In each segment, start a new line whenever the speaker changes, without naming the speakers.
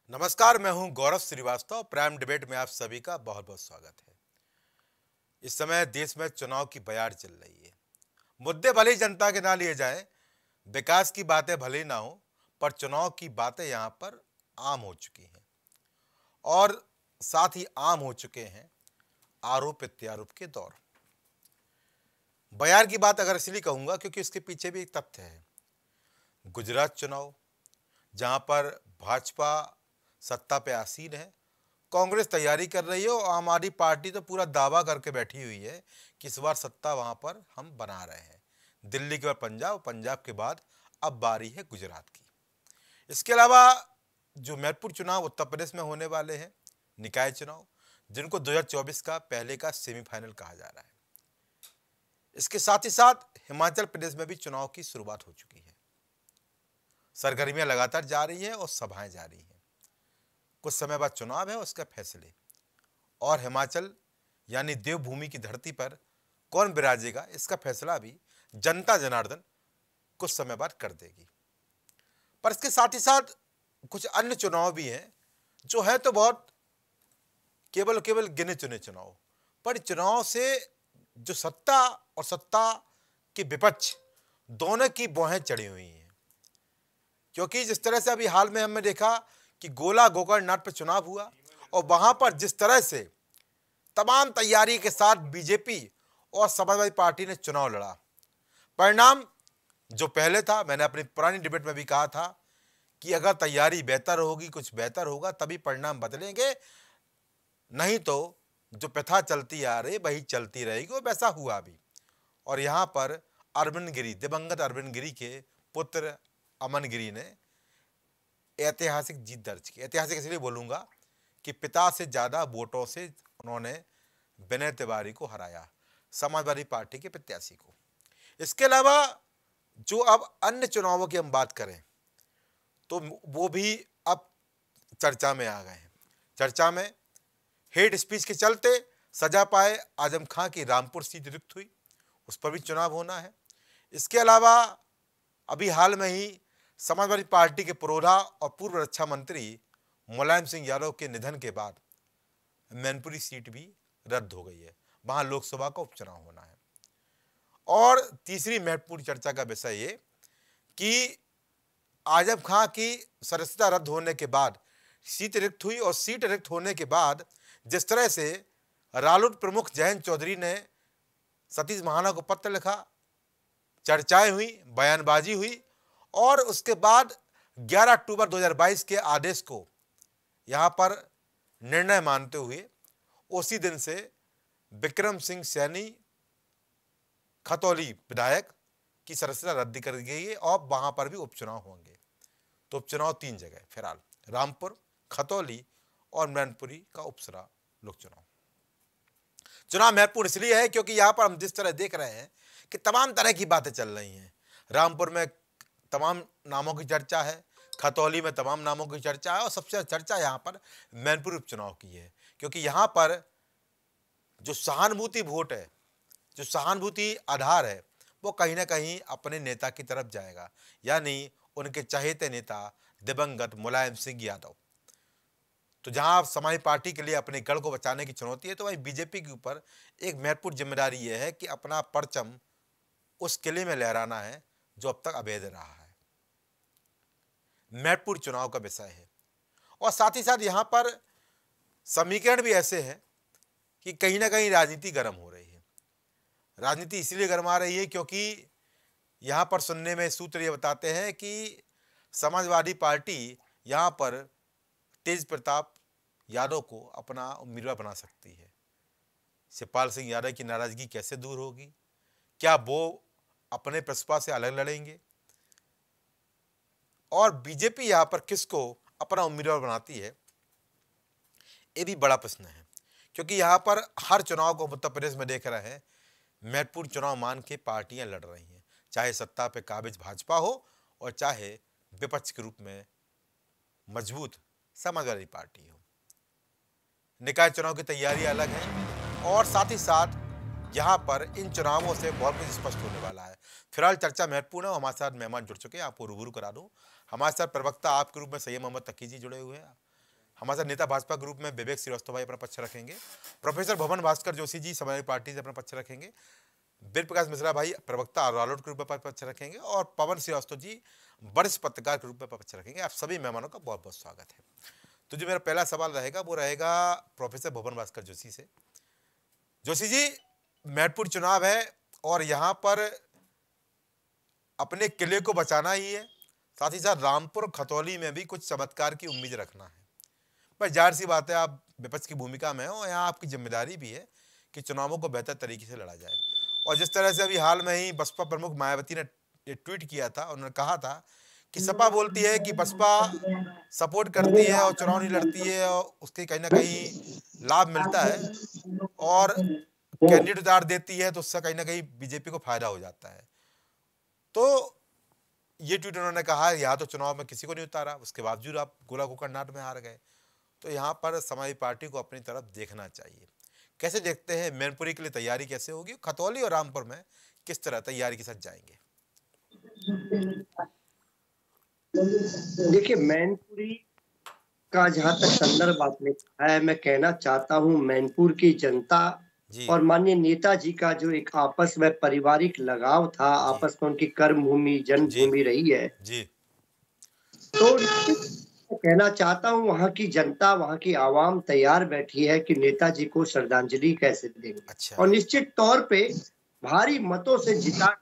नमस्कार, मैं हूं गौरव श्रीवास्तव। प्राइम डिबेट में आप सभी का बहुत बहुत स्वागत है। इस समय देश में चुनाव की बयार चल रही है। मुद्दे भले ही जनता के ना लिए जाएं, विकास की बातें भले ही ना हो, पर चुनाव की बातें यहां पर आम हो चुकी हैं और साथ ही आम हो चुके हैं आरोप प्रत्यारोप के दौर। बयार की बात अगर इसलिए कहूंगा क्योंकि इसके पीछे भी एक तथ्य है। गुजरात चुनाव, जहां पर भाजपा सत्ता पे आसीन है, कांग्रेस तैयारी कर रही है और आम आदमी पार्टी तो पूरा दावा करके बैठी हुई है कि इस बार सत्ता वहां पर हम बना रहे हैं। दिल्ली के बाद पंजाब, पंजाब के बाद अब बारी है गुजरात की। इसके अलावा जो महत्वपूर्ण चुनाव उत्तर प्रदेश में होने वाले हैं, निकाय चुनाव, जिनको 2024 का पहले का सेमीफाइनल कहा जा रहा है। इसके साथ ही साथ हिमाचल प्रदेश में भी चुनाव की शुरुआत हो चुकी है। सरगर्मियां लगातार जारी है और सभाएं जारी हैं। कुछ समय बाद चुनाव है, उसके फैसले और हिमाचल यानी देवभूमि की धरती पर कौन विराजेगा, इसका फैसला भी जनता जनार्दन कुछ समय बाद कर देगी। पर इसके साथ ही साथ कुछ अन्य चुनाव भी हैं जो है तो बहुत केवल गिने चुने चुनाव, पर चुनाव से जो सत्ता और सत्ता के विपक्ष दोनों की भौहें चढ़ी हुई हैं। क्योंकि जिस तरह से अभी हाल में हमने देखा कि गोला गोकर्णनाथ पर चुनाव हुआ और वहां पर जिस तरह से तमाम तैयारी के साथ बीजेपी और समाजवादी पार्टी ने चुनाव लड़ा, परिणाम जो पहले था, मैंने अपनी पुरानी डिबेट में भी कहा था कि अगर तैयारी बेहतर होगी, कुछ बेहतर होगा, तभी परिणाम बदलेंगे, नहीं तो जो प्रथा चलती आ रही वही चलती रहेगी। और वैसा हुआ भी। और यहां पर अरविंद गिरी, दिवंगत अरविंद गिरी के पुत्र अमन गिरी ने ऐतिहासिक जीत दर्ज की। ऐतिहासिक इसलिए बोलूंगा कि पिता से ज्यादा वोटों से उन्होंने विनय तिवारी को हराया, समाजवादी पार्टी के प्रत्याशी को। इसके अलावा जो अब अन्य चुनावों की हम बात करें तो वो भी अब चर्चा में आ गए हैं। चर्चा में हेट स्पीच के चलते सजा पाए आजम खां की रामपुर सीट रिक्त हुई, उस पर भी चुनाव होना है। इसके अलावा अभी हाल में ही समाजवादी पार्टी के पुरोधा और पूर्व रक्षा मंत्री मुलायम सिंह यादव के निधन के बाद मैनपुरी सीट भी रद्द हो गई है, वहां लोकसभा का उपचुनाव होना है। और तीसरी महत्वपूर्ण चर्चा का विषय ये कि आजम खां की सदस्यता रद्द होने के बाद सीट रिक्त हुई और सीट रिक्त होने के बाद जिस तरह से रालोद प्रमुख जयंत चौधरी ने सतीश महाना को पत्र लिखा, चर्चाएं हुई, बयानबाजी हुई और उसके बाद 11 अक्टूबर 2022 के आदेश को यहां पर निर्णय मानते हुए उसी दिन से विक्रम सिंह सैनी खतौली विधायक की सदस्यता रद्द कर दी गई है और वहां पर भी उपचुनाव होंगे। तो उपचुनाव 3 जगह फिलहाल, रामपुर, खतौली और मैनपुरी का उपसरा लोक चुनाव। चुनाव महत्वपूर्ण इसलिए है क्योंकि यहां पर हम जिस तरह देख रहे हैं कि तमाम तरह की बातें चल रही हैं। रामपुर में तमाम नामों की चर्चा है, खतौली में तमाम नामों की चर्चा है और सबसे चर्चा यहां पर मैनपुरी उपचुनाव की है। क्योंकि यहां पर जो सहानुभूति वोट है, जो सहानुभूति आधार है, वो कहीं ना कहीं अपने नेता की तरफ जाएगा, यानी उनके चहेते नेता दिवंगत मुलायम सिंह यादव। तो जहां समाजवादी पार्टी के लिए अपने गढ़ को बचाने की चुनौती है, तो वहीं बीजेपी के ऊपर एक महत्वपूर्ण जिम्मेदारी यह है कि अपना परचम उस किले में लहराना है जो अब तक अवैध रहा है। महत्वपूर्ण चुनाव का विषय है और साथ ही साथ यहां पर समीकरण भी ऐसे हैं कि कहीं ना कहीं राजनीति गर्म हो रही है। राजनीति इसलिए गर्मा रही है क्योंकि यहां पर सुनने में सूत्र ये बताते हैं कि समाजवादी पार्टी यहां पर तेज प्रताप यादव को अपना उम्मीदवार बना सकती है। शिवपाल सिंह यादव की नाराजगी कैसे दूर होगी? क्या वो अपने प्रसपा से अलग लड़ेंगे? और बीजेपी यहां पर किसको अपना उम्मीदवार बनाती है, ये भी बड़ा प्रश्न है। क्योंकि यहां पर हर चुनाव को उत्तर प्रदेश में देख रहे हैं, महत्वपूर्ण चुनाव मान के पार्टियां लड़ रही हैं, चाहे सत्ता पे काबिज भाजपा हो और चाहे विपक्ष के रूप में मजबूत समाजवादी पार्टी हो। निकाय चुनाव की तैयारी अलग है और साथ ही साथ यहां पर इन चुनावों से बहुत कुछ स्पष्ट होने वाला है। फिलहाल चर्चा महत्वपूर्ण है। हमारे साथ मेहमान जुड़ चुके हैं, आपको रूबरू करा दूं। हमारे साथ प्रवक्ता आपके रूप में सैयद मोहम्मद तकी जी जुड़े हुए हैं। हमारे साथ नेता भाजपा ग्रुप में विवेक श्रीवास्तव भाई अपना पक्ष रखेंगे, प्रोफेसर भवन भास्कर जोशी जी समाजवादी पार्टी से अपना पक्ष रखेंगे, वीर प्रकाश मिश्रा भाई प्रवक्ता रालोट के रूप में पक्ष रखेंगे और पवन श्रीवास्तव जी वरिष्ठ पत्रकार के रूप में पक्ष रखेंगे। आप सभी मेहमानों का बहुत बहुत स्वागत है। तो जो मेरा पहला सवाल रहेगा वो रहेगा प्रोफेसर भवन भास्कर जोशी से। जोशी जी, मैनपुर चुनाव है और यहाँ पर अपने किले को बचाना ही है, साथ ही साथ रामपुर खतौली में भी कुछ चमत्कार की उम्मीद रखना है। पर जाहिर सी बात है आप विपक्ष की भूमिका में हो, यहाँ आपकी जिम्मेदारी भी है कि चुनावों को बेहतर तरीके से लड़ा जाए। और जिस तरह से अभी हाल में ही बसपा प्रमुख मायावती ने ट्वीट किया था, उन्होंने कहा था कि सपा बोलती है कि बसपा सपोर्ट करती है और चुनाव नहीं लड़ती है और उसके कहीं ना कहीं लाभ मिलता है, और कैंडिडेट उतार देती है तो उससे कहीं ना कहीं बीजेपी को फायदा हो जाता है। तो ये ट्वीट उन्होंने कहा, यहाँ तो चुनाव में किसी को नहीं उतारा, उसके बावजूद आप गोला कुकरनाट में हार गए। तो यहाँ पर समाजवादी पार्टी को अपनी तरफ देखना चाहिए। कैसे देखते हैं मैनपुरी के लिए तैयारी कैसे होगी, खतौली और रामपुर में किस तरह तैयारी के साथ जाएंगे?
देखिए, मैनपुरी का जहां तक संदर्भ आपने कहा है, मैं कहना चाहता हूं मैनपुर की जनता और माननीय नेताजी का जो एक आपस में पारिवारिक लगाव था, आपस में उनकी कर्मभूमि जन्मभूमि रही है
जी।
तो कहना चाहता हूं वहां की जनता, वहां की आवाम तैयार बैठी है कि नेताजी को श्रद्धांजलि कैसे देंगे।
अच्छा।
और निश्चित तौर पे भारी मतों से जिता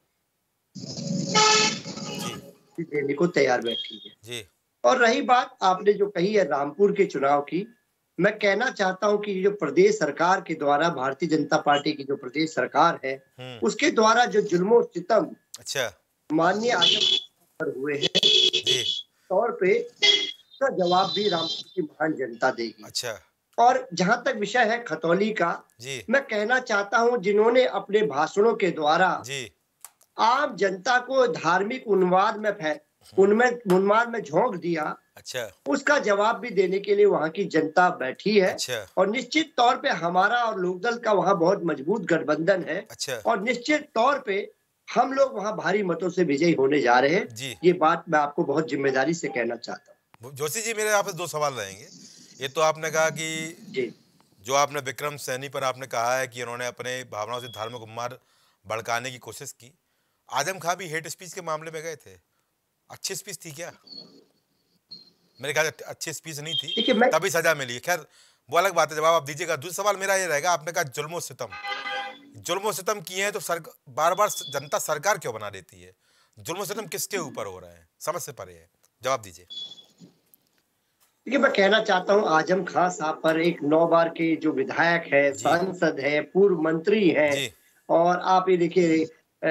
देने को तैयार बैठी है
जी।
और रही बात आपने जो कही है रामपुर के चुनाव की, मैं कहना चाहता हूं कि जो प्रदेश सरकार के द्वारा, भारतीय जनता पार्टी की जो प्रदेश सरकार है, उसके द्वारा जो जुल्मो सितम
अच्छा
माननीय आजम पर हुए हैं,
जी,
तौर पे उसका जवाब भी रामपुर की महान जनता देगी।
अच्छा।
और जहां तक विषय है खतौली का, मैं कहना चाहता हूं जिन्होंने अपने भाषणों के द्वारा आम जनता को धार्मिक उन्माद में झोंक दिया,
अच्छा,
उसका जवाब भी देने के लिए वहां की जनता बैठी है।
अच्छा। और
निश्चित तौर पे हमारा और लोकदल का वहां बहुत मजबूत गठबंधन है।
अच्छा।
और निश्चित तौर पे हम लोग वहां भारी मतों से विजयी होने जा रहे हैं। ये बात मैं आपको बहुत जिम्मेदारी से कहना चाहता हूँ।
जोशी जी, मेरे आपसे दो सवाल रहेंगे। ये तो आपने कहा कि जो आपने विक्रम सैनी पर आपने कहा है कि उन्होंने अपने भावनाओं से धार्मिक उन्माद भड़काने की कोशिश की। आजम खां भी हेट स्पीच के मामले में गए थे, अच्छी स्पीच थी क्या? मेरे ख्याल से अच्छी स्पीच नहीं थी, तभी सजा मिली। खैर वो अलग बात है, जवाब आप दीजिएगा। दूसरा सवाल मेरा ये रहेगा, आपने कहा जुल्मो सितम किए हैं तो बार बार जनता सरकार क्यों बना देती है? जुल्मो सितम किसके ऊपर हो रहे हैं, समझ से परे है, जवाब दीजिए।
देखिए, मैं कहना चाहता हूं आजम खां साहब पर, एक 9 बार के जो विधायक है, सांसद है, पूर्व मंत्री है, और आप ये देखिए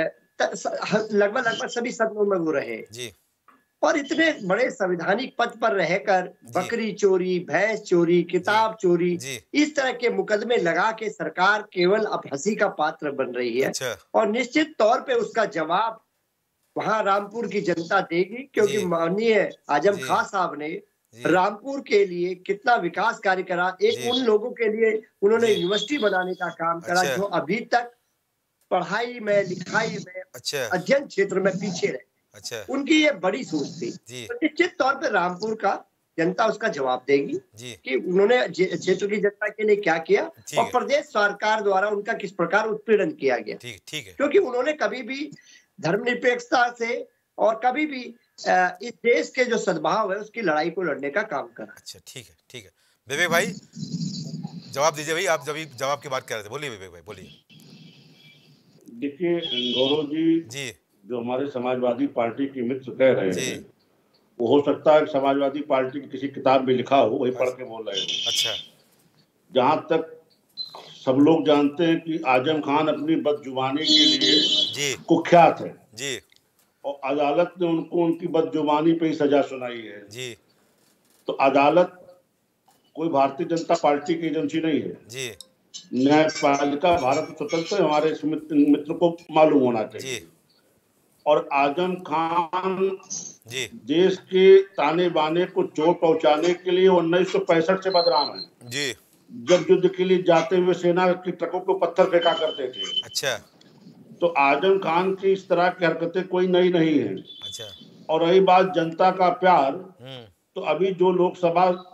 लगभग सभी सदनों में वो रहे जी। और इतने बड़े संवैधानिक पद पर रहकर बकरी चोरी, भैंस चोरी, किताब चोरी, इस तरह के मुकदमे लगा के सरकार केवल अब हंसी का पात्र बन रही है। अच्छा। और निश्चित तौर पे उसका जवाब वहां रामपुर की जनता देगी, क्योंकि माननीय आजम खां साहब ने रामपुर के लिए कितना विकास कार्य करा। एक उन लोगों के लिए उन्होंने यूनिवर्सिटी बनाने का काम करा जो अभी तक पढ़ाई में, लिखाई में, अध्ययन क्षेत्र में पीछे रहे। अच्छा। उनकी ये बड़ी सोच थी। तो निश्चित तौर पर रामपुर का जनता उसका जवाब देगी कि उन्होंने क्षेत्र की जनता के लिए क्या किया और प्रदेश सरकार द्वारा उनका किस प्रकार उत्पीड़न किया गया। ठीक है। क्योंकि उन्होंने कभी भी धर्मनिरपेक्षता से और कभी भी इस देश के जो सद्भाव है उसकी लड़ाई को लड़ने का काम करा।
अच्छा, ठीक है, ठीक है। विवेक भाई जवाब दीजिए भाई, आप जब जवाब की बात कर रहे थे, बोलिए विवेक भाई, बोलिए।
देखिए गौरव जी, जो हमारे समाजवादी पार्टी के मित्र कह रहे हैं, वो हो सकता है समाजवादी पार्टी की किसी किताब में लिखा हो, वही पढ़ के बोल रहे हो। अच्छा। जहां तक सब लोग जानते हैं कि आजम खान अपनी बदजुबानी के लिए कुख्यात है जी, और अदालत ने उनको उनकी बदजुबानी पे ही सजा सुनाई है जी। तो अदालत कोई भारतीय जनता पार्टी की एजेंसी नहीं है जी। न्यायपालिका भारत स्वतंत्र, हमारे मित्र को मालूम होना चाहिए। और आजम खान जी देश के ताने बाने को चोट पहुंचाने के लिए 1965 से बदनाम है जी। जब युद्ध के लिए जाते हुए सेना की ट्रकों को पत्थर फेंका करते थे। अच्छा। तो आजम खान की इस तरह की हरकतें कोई नई नहीं है। अच्छा। और रही बात जनता का प्यार, तो अभी जो लोकसभा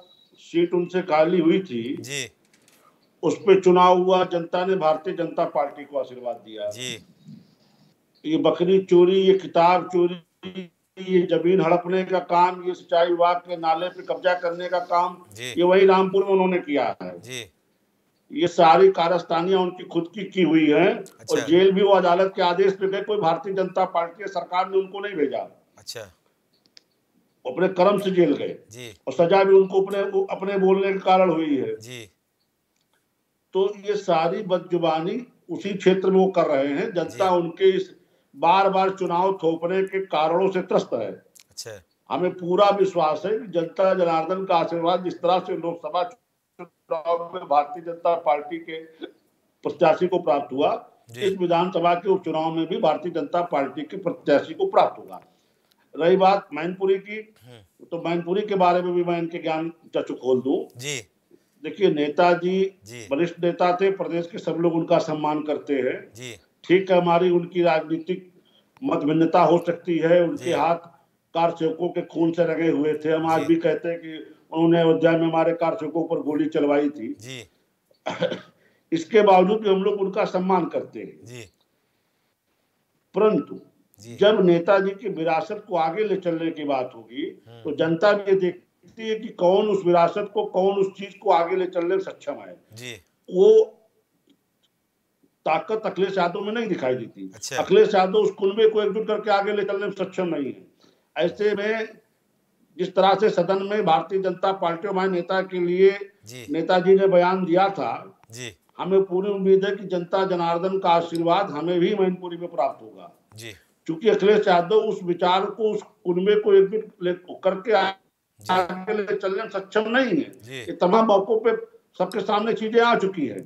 सीट उनसे खाली हुई थी
जी,
उस पे चुनाव हुआ, जनता ने भारतीय जनता पार्टी को आशीर्वाद दिया
जी।
ये बकरी चोरी, ये किताब चोरी, ये जमीन हड़पने का काम, ये सिंचाई विभाग के नाले पे कब्जा करने का काम, ये वही रामपुर में उन्होंने किया है
जी।
ये सारी कारस्तानियां उनकी खुद की हुई हैं।
अच्छा।
और जेल भी वो अदालत के आदेश पे गए, कोई भारतीय जनता पार्टी सरकार ने उनको नहीं भेजा।
अच्छा।
अपने कर्म से जेल गए
जी।
और सजा भी उनको अपने बोलने के कारण हुई है
जी।
तो ये सारी बदजुबानी उसी क्षेत्र में वो कर रहे हैं। जनता उनके इस बार बार चुनाव थोपने के कारणों से त्रस्त है।
अच्छा।
हमें पूरा विश्वास है कि जनता जनार्दन का आशीर्वाद जिस तरह से लोकसभा चुनाव में भारतीय जनता पार्टी के प्रत्याशी को प्राप्त हुआ, इस विधानसभा के उपचुनाव में भी भारतीय जनता पार्टी के प्रत्याशी को प्राप्त होगा। रही बात मैनपुरी की, तो मैनपुरी के बारे में भी मैं इनके ज्ञान चक्षु खोल दूं।
जी।
देखिए, नेताजी वरिष्ठ नेता थे, प्रदेश के सब लोग उनका सम्मान करते हैं। ठीक है, हमारी उनकी राजनीतिक मत भिन्नता हो सकती है, उनके हाथ कारसेवकों के खून से रंगे हुए थे। हम आज भी कहते हैं कि उन्होंने अयोध्या में हमारे कारसेवकों पर गोली चलवाई थी। इसके बावजूद भी हम लोग उनका सम्मान करते हैं। परंतु जब नेताजी की विरासत को आगे ले चलने की बात होगी तो जनता भी देखती है कि कौन उस विरासत को, कौन उस चीज को आगे ले चलने में सक्षम है। वो ताकत अखिलेश यादव में नहीं दिखाई देती। अखिलेश यादव उस कुनबे को एकजुट करके आगे ले चलने में सक्षम नहीं है। ऐसे में जिस तरह से सदन में भारतीय जनता पार्टी और हमारे नेता के लिए नेताजी ने बयान दिया था, हमें पूरी उम्मीद है कि जनता जनार्दन का आशीर्वाद हमें भी मैनपुरी में प्राप्त होगा। क्योंकि अखिलेश यादव उस विचार को, उस कुनबे को एकजुट करके आगे ले चलने में सक्षम नहीं है। ये तमाम मौकों पे सबके सामने चीजें आ चुकी है।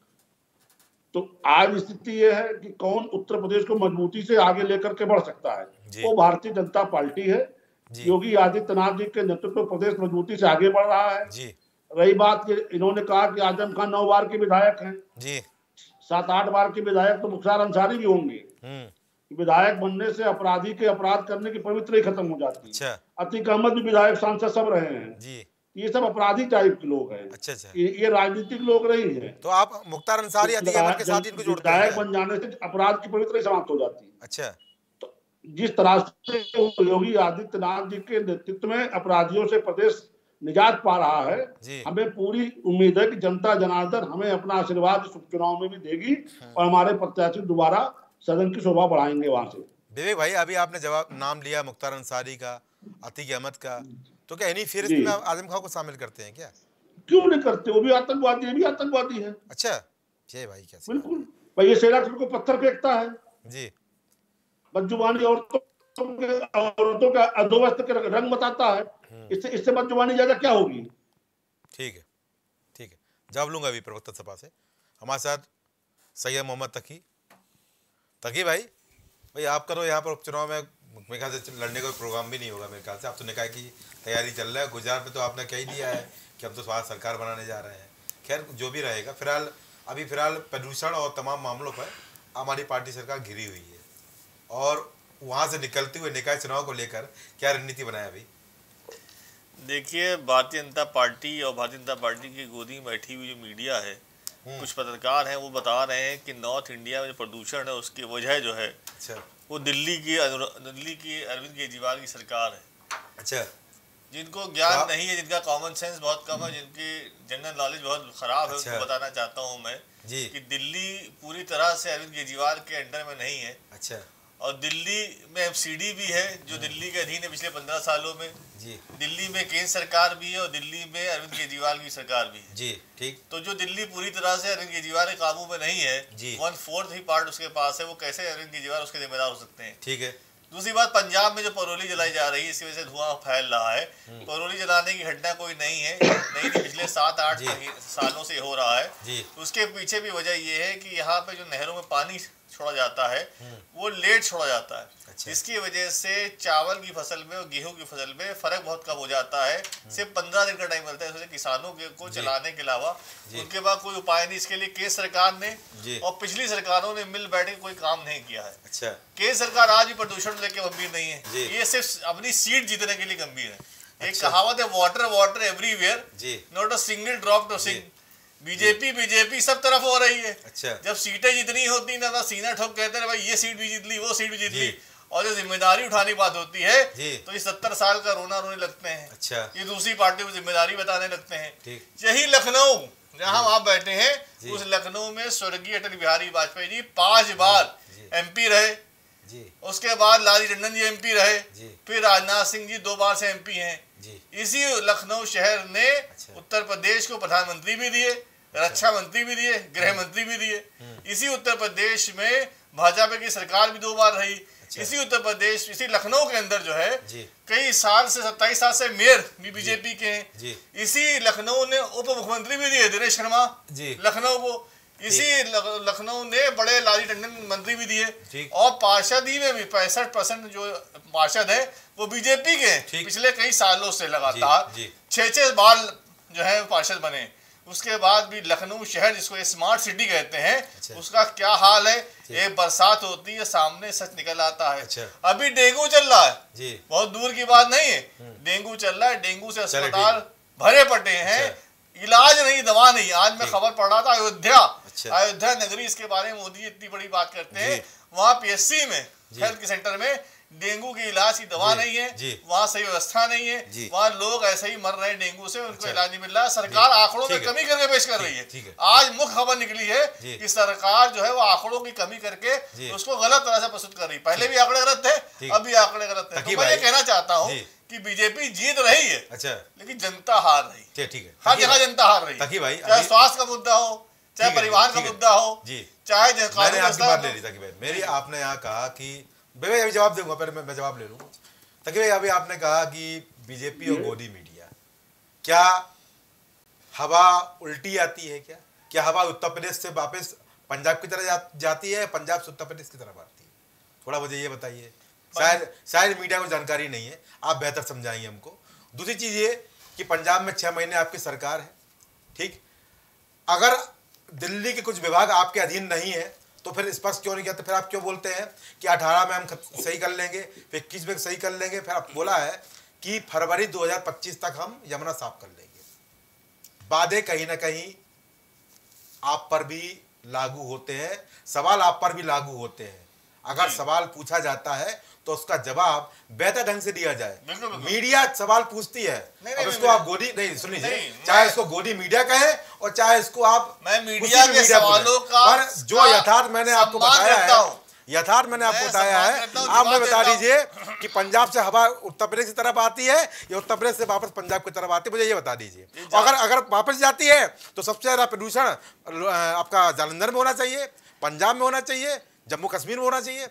तो आज स्थिति यह है कि कौन उत्तर प्रदेश को मजबूती से आगे लेकर के बढ़ सकता है, वो भारतीय जनता पार्टी है। योगी आदित्यनाथ जी के नेतृत्व में प्रदेश मजबूती से आगे बढ़ रहा है। रही बात, इन्होंने कहा कि आजम खान 9 बार के विधायक हैं, 7-8 बार के विधायक तो मुख्तार अंसारी भी होंगे। विधायक बनने से अपराधी के अपराध करने की प्रवृत्ति ही खत्म हो जाती है। अतीक अहमद भी विधायक सांसद सब रहे हैं। ये सब अपराधी टाइप के लोग हैं। ये राजनीतिक लोग नहीं है।
तो आप मुख्तार अंसारी, अतीक अहमद के साथ इनको जोड़ते हैं?
विधायक बन जाने से अपराध की प्रवृत्ति समाप्त हो जाती है।
अच्छा।
तो जिस तरह से योगी आदित्यनाथ जी के नेतृत्व में अपराधियों से प्रदेश निजात पा रहा है, हमें पूरी उम्मीद है कि जनता जनार्दन हमें अपना आशीर्वाद इस उपचुनाव में भी देगी और हमारे प्रत्याशी दोबारा सदन की शोभा बढ़ाएंगे वहां से।
विवेक भाई, अभी आपने जवाब नाम लिया मुख्तार अंसारी का, अतीक अहमद का, तो क्या इन्हीं फेहरिस्त में आजम खान को शामिल करते हैं क्या?
क्यों नहीं करते? वो भी आतंकवादी है, भी आतंकवादी है।
अच्छा, जय भाई, कैसे?
बिल्कुल भाई, ये शेरा को पत्थर फेंकता है
जी,
बदजुबानी औरतों का अधोवस्थ के रंग बताता है। इससे बदजुबानी ज्यादा क्या होगी?
ठीक है, ठीक है, जवाब लूंगा अभी प्रवक्ता सभा से। हमारे साथ सैयद मोहम्मद तकी भाई आप करो यहाँ पर उपचुनाव में, मेरे ख्याल से लड़ने का प्रोग्राम भी नहीं होगा मेरे ख्याल से। आप तो निकाय की तैयारी चल रहा है। गुजरात में तो आपने कह दिया है कि हम तो स्वास्थ्य सरकार बनाने जा रहे हैं। खैर, जो भी रहेगा, फिलहाल प्रदूषण और तमाम मामलों पर हमारी पार्टी सरकार घिरी हुई है, और वहाँ से निकलते हुए निकाय चुनाव को लेकर क्या रणनीति बनाया अभी?
देखिए, भारतीय जनता पार्टी और भारतीय जनता पार्टी की गोदी में बैठी हुई जो मीडिया है, कुछ पत्रकार हैं, वो बता रहे हैं कि नॉर्थ इंडिया में जो प्रदूषण है उसकी वजह जो है वो दिल्ली की अरविंद केजरीवाल की सरकार है।
अच्छा।
जिनको ज्ञान नहीं है, जिनका कॉमन सेंस बहुत कम है, जिनकी जनरल नॉलेज बहुत खराब है, उनको बताना चाहता हूँ मैं कि दिल्ली पूरी तरह से अरविंद केजरीवाल के अंडर में नहीं है।
अच्छा।
और दिल्ली में एमसीडी भी है जो दिल्ली के अधीन है पिछले 15 सालों में। दिल्ली में केंद्र सरकार भी है और दिल्ली में अरविंद केजरीवाल की सरकार भी है।
जी, ठीक।
तो जो दिल्ली पूरी तरह से अरविंद केजरीवाल के काबू में नहीं है, 1/4 ही पार्ट उसके पास है, वो कैसे अरविंद केजरीवाल उसके जिम्मेदार हो सकते हैं?
ठीक है।
दूसरी बात, पंजाब में जो परोली जलाई जा रही है, इसकी वजह से धुआं फैल रहा है। परोली जलाने की घटना कोई नहीं है, नहीं पिछले 7-8 सालों से हो रहा है। उसके पीछे भी वजह यह है कि यहाँ पे जो नहरों में पानी छोड़ा जाता है वो लेट छोड़ा जाता है। जिसकी वजह से चावल की फसल में और गेहूं की फसल में फर्क बहुत कम हो जाता है। सिर्फ 15 दिन का टाइम मिलता है किसानों को चलाने के अलावा, उनके बाद कोई उपाय नहीं। इसके लिए केंद्र सरकार ने और पिछली सरकारों ने मिल बैठ के कोई काम नहीं किया है।
अच्छा।
केंद्र सरकार आज भी प्रदूषण लेके गंभीर नहीं है, ये सिर्फ अपनी सीट जीतने के लिए गंभीर है। एक कहावत है, water water everywhere, not a single drop to sink. BJP सब तरफ हो रही है।
अच्छा।
जब सीटें जितनी होती ना, तो सीना ठोक कहते हैं भाई ये सीट भी जीत ली, वो सीट भी जीत ली, और जो जिम्मेदारी उठाने की बात होती है तो ये 70 साल का रोना रोने लगते हैं।
अच्छा।
ये दूसरी पार्टी को जिम्मेदारी बताने लगते हैं। यही लखनऊ जहां आप बैठे हैं, उस लखनऊ में स्वर्गीय अटल बिहारी वाजपेयी जी 5 बार एमपी रहे, उसके बाद लालजी टंडन जी एमपी रहे, फिर राजनाथ सिंह जी 2 बार से एमपी हैं। इसी लखनऊ शहर ने उत्तर प्रदेश को प्रधानमंत्री भी दिए, रक्षा मंत्री भी दिए, गृह मंत्री भी दिए। इसी उत्तर प्रदेश में भाजपा की सरकार भी 2 बार रही। इसी उत्तर प्रदेश, इसी लखनऊ के अंदर जो है कई साल से 27 साल से मेयर भी बीजेपी के हैं। इसी लखनऊ ने उप मुख्यमंत्री भी दिए दिनेश शर्मा लखनऊ को। इसी लखनऊ ने बड़े लालजी टंडन मंत्री भी दिए, और पार्षदी में भी 65% जो पार्षद है वो बीजेपी के हैं। पिछले कई सालों से लगातार 6-6 बार जो है पार्षद बने। उसके बाद भी लखनऊ शहर, जिसको स्मार्ट सिटी कहते हैं, उसका क्या हाल है। एक बरसात होती है, सामने सच निकल आता है। अभी डेंगू चल रहा है, बहुत दूर की बात नहीं है, डेंगू चल रहा है। डेंगू से अस्पताल भरे पड़े हैं, इलाज नहीं, दवा नहीं। आज मैं खबर पढ़ रहा था अयोध्या नगरी, इसके बारे में मोदी इतनी बड़ी बात करते हैं। वहाँ पीएचसी में, हेल्थ सेंटर में डेंगू के इलाज की दवा नहीं है, वहाँ सही व्यवस्था नहीं है, वहाँ लोग ऐसे ही मर रहे हैं डेंगू से, उनको इलाज नहीं मिल रहा। सरकार आंकड़ों में कमी करके पेश कर रही है। आज मुख्य खबर निकली है कि सरकार जो है वो आंकड़ों की कमी करके उसको गलत तरह से प्रस्तुत कर रही है। पहले भी आंकड़े गलत थे, अब भी आंकड़े गलत थे। तो मैं ये कहना चाहता हूँ कि बीजेपी जीत रही है, लेकिन जनता हार रही है। हर जगह जनता हार रही है, चाहे स्वास्थ्य का मुद्दा हो, चाहे परिवहन का मुद्दा हो, चाहे
मेरी आपने यहाँ कहा कि भाई अभी जवाब दूंगा, पहले मैं जवाब ले लूँ। ताकि भाई अभी आपने कहा कि बीजेपी और गोदी मीडिया, क्या हवा उल्टी आती है? क्या हवा उत्तर प्रदेश से वापस पंजाब की तरह जाती है, पंजाब से उत्तर प्रदेश की तरफ आती है? थोड़ा मुझे ये बताइए। शायद मीडिया को जानकारी नहीं है, आप बेहतर समझाइए हमको। दूसरी चीज़ ये कि पंजाब में 6 महीने आपकी सरकार है, ठीक। अगर दिल्ली के कुछ विभाग आपके अधीन नहीं है तो फिर स्पष्ट क्यों नहीं कहते? फिर आप क्यों बोलते हैं कि 18 में हम सही कर लेंगे, फिर 21 में सही कर लेंगे, फिर आप बोला है कि फरवरी 2025 तक हम यमुना साफ कर लेंगे। वादे कहीं ना कहीं आप पर भी लागू होते हैं, सवाल आप पर भी लागू होते हैं। अगर सवाल पूछा जाता है तो उसका जवाब बेहतर ढंग से दिया जाए। मीडिया सवाल पूछती है, अब इसको आप गोदी नहीं सुन लीजिए, चाहे इसको गोदी मीडिया कहे और चाहे इसको आप
मीडिया के सवालों का,
पर जो यथार्थ मैंने आपको बताया है, आप मुझे बता दीजिए कि पंजाब से हवा उत्तर प्रदेश की तरफ आती है या उत्तर प्रदेश से वापस पंजाब की तरफ आती है, मुझे ये बता दीजिए। अगर वापस जाती है तो सबसे ज्यादा प्रदूषण आपका जालंधर में होना चाहिए, पंजाब में होना चाहिए, जम्मू कश्मीर में होना चाहिए।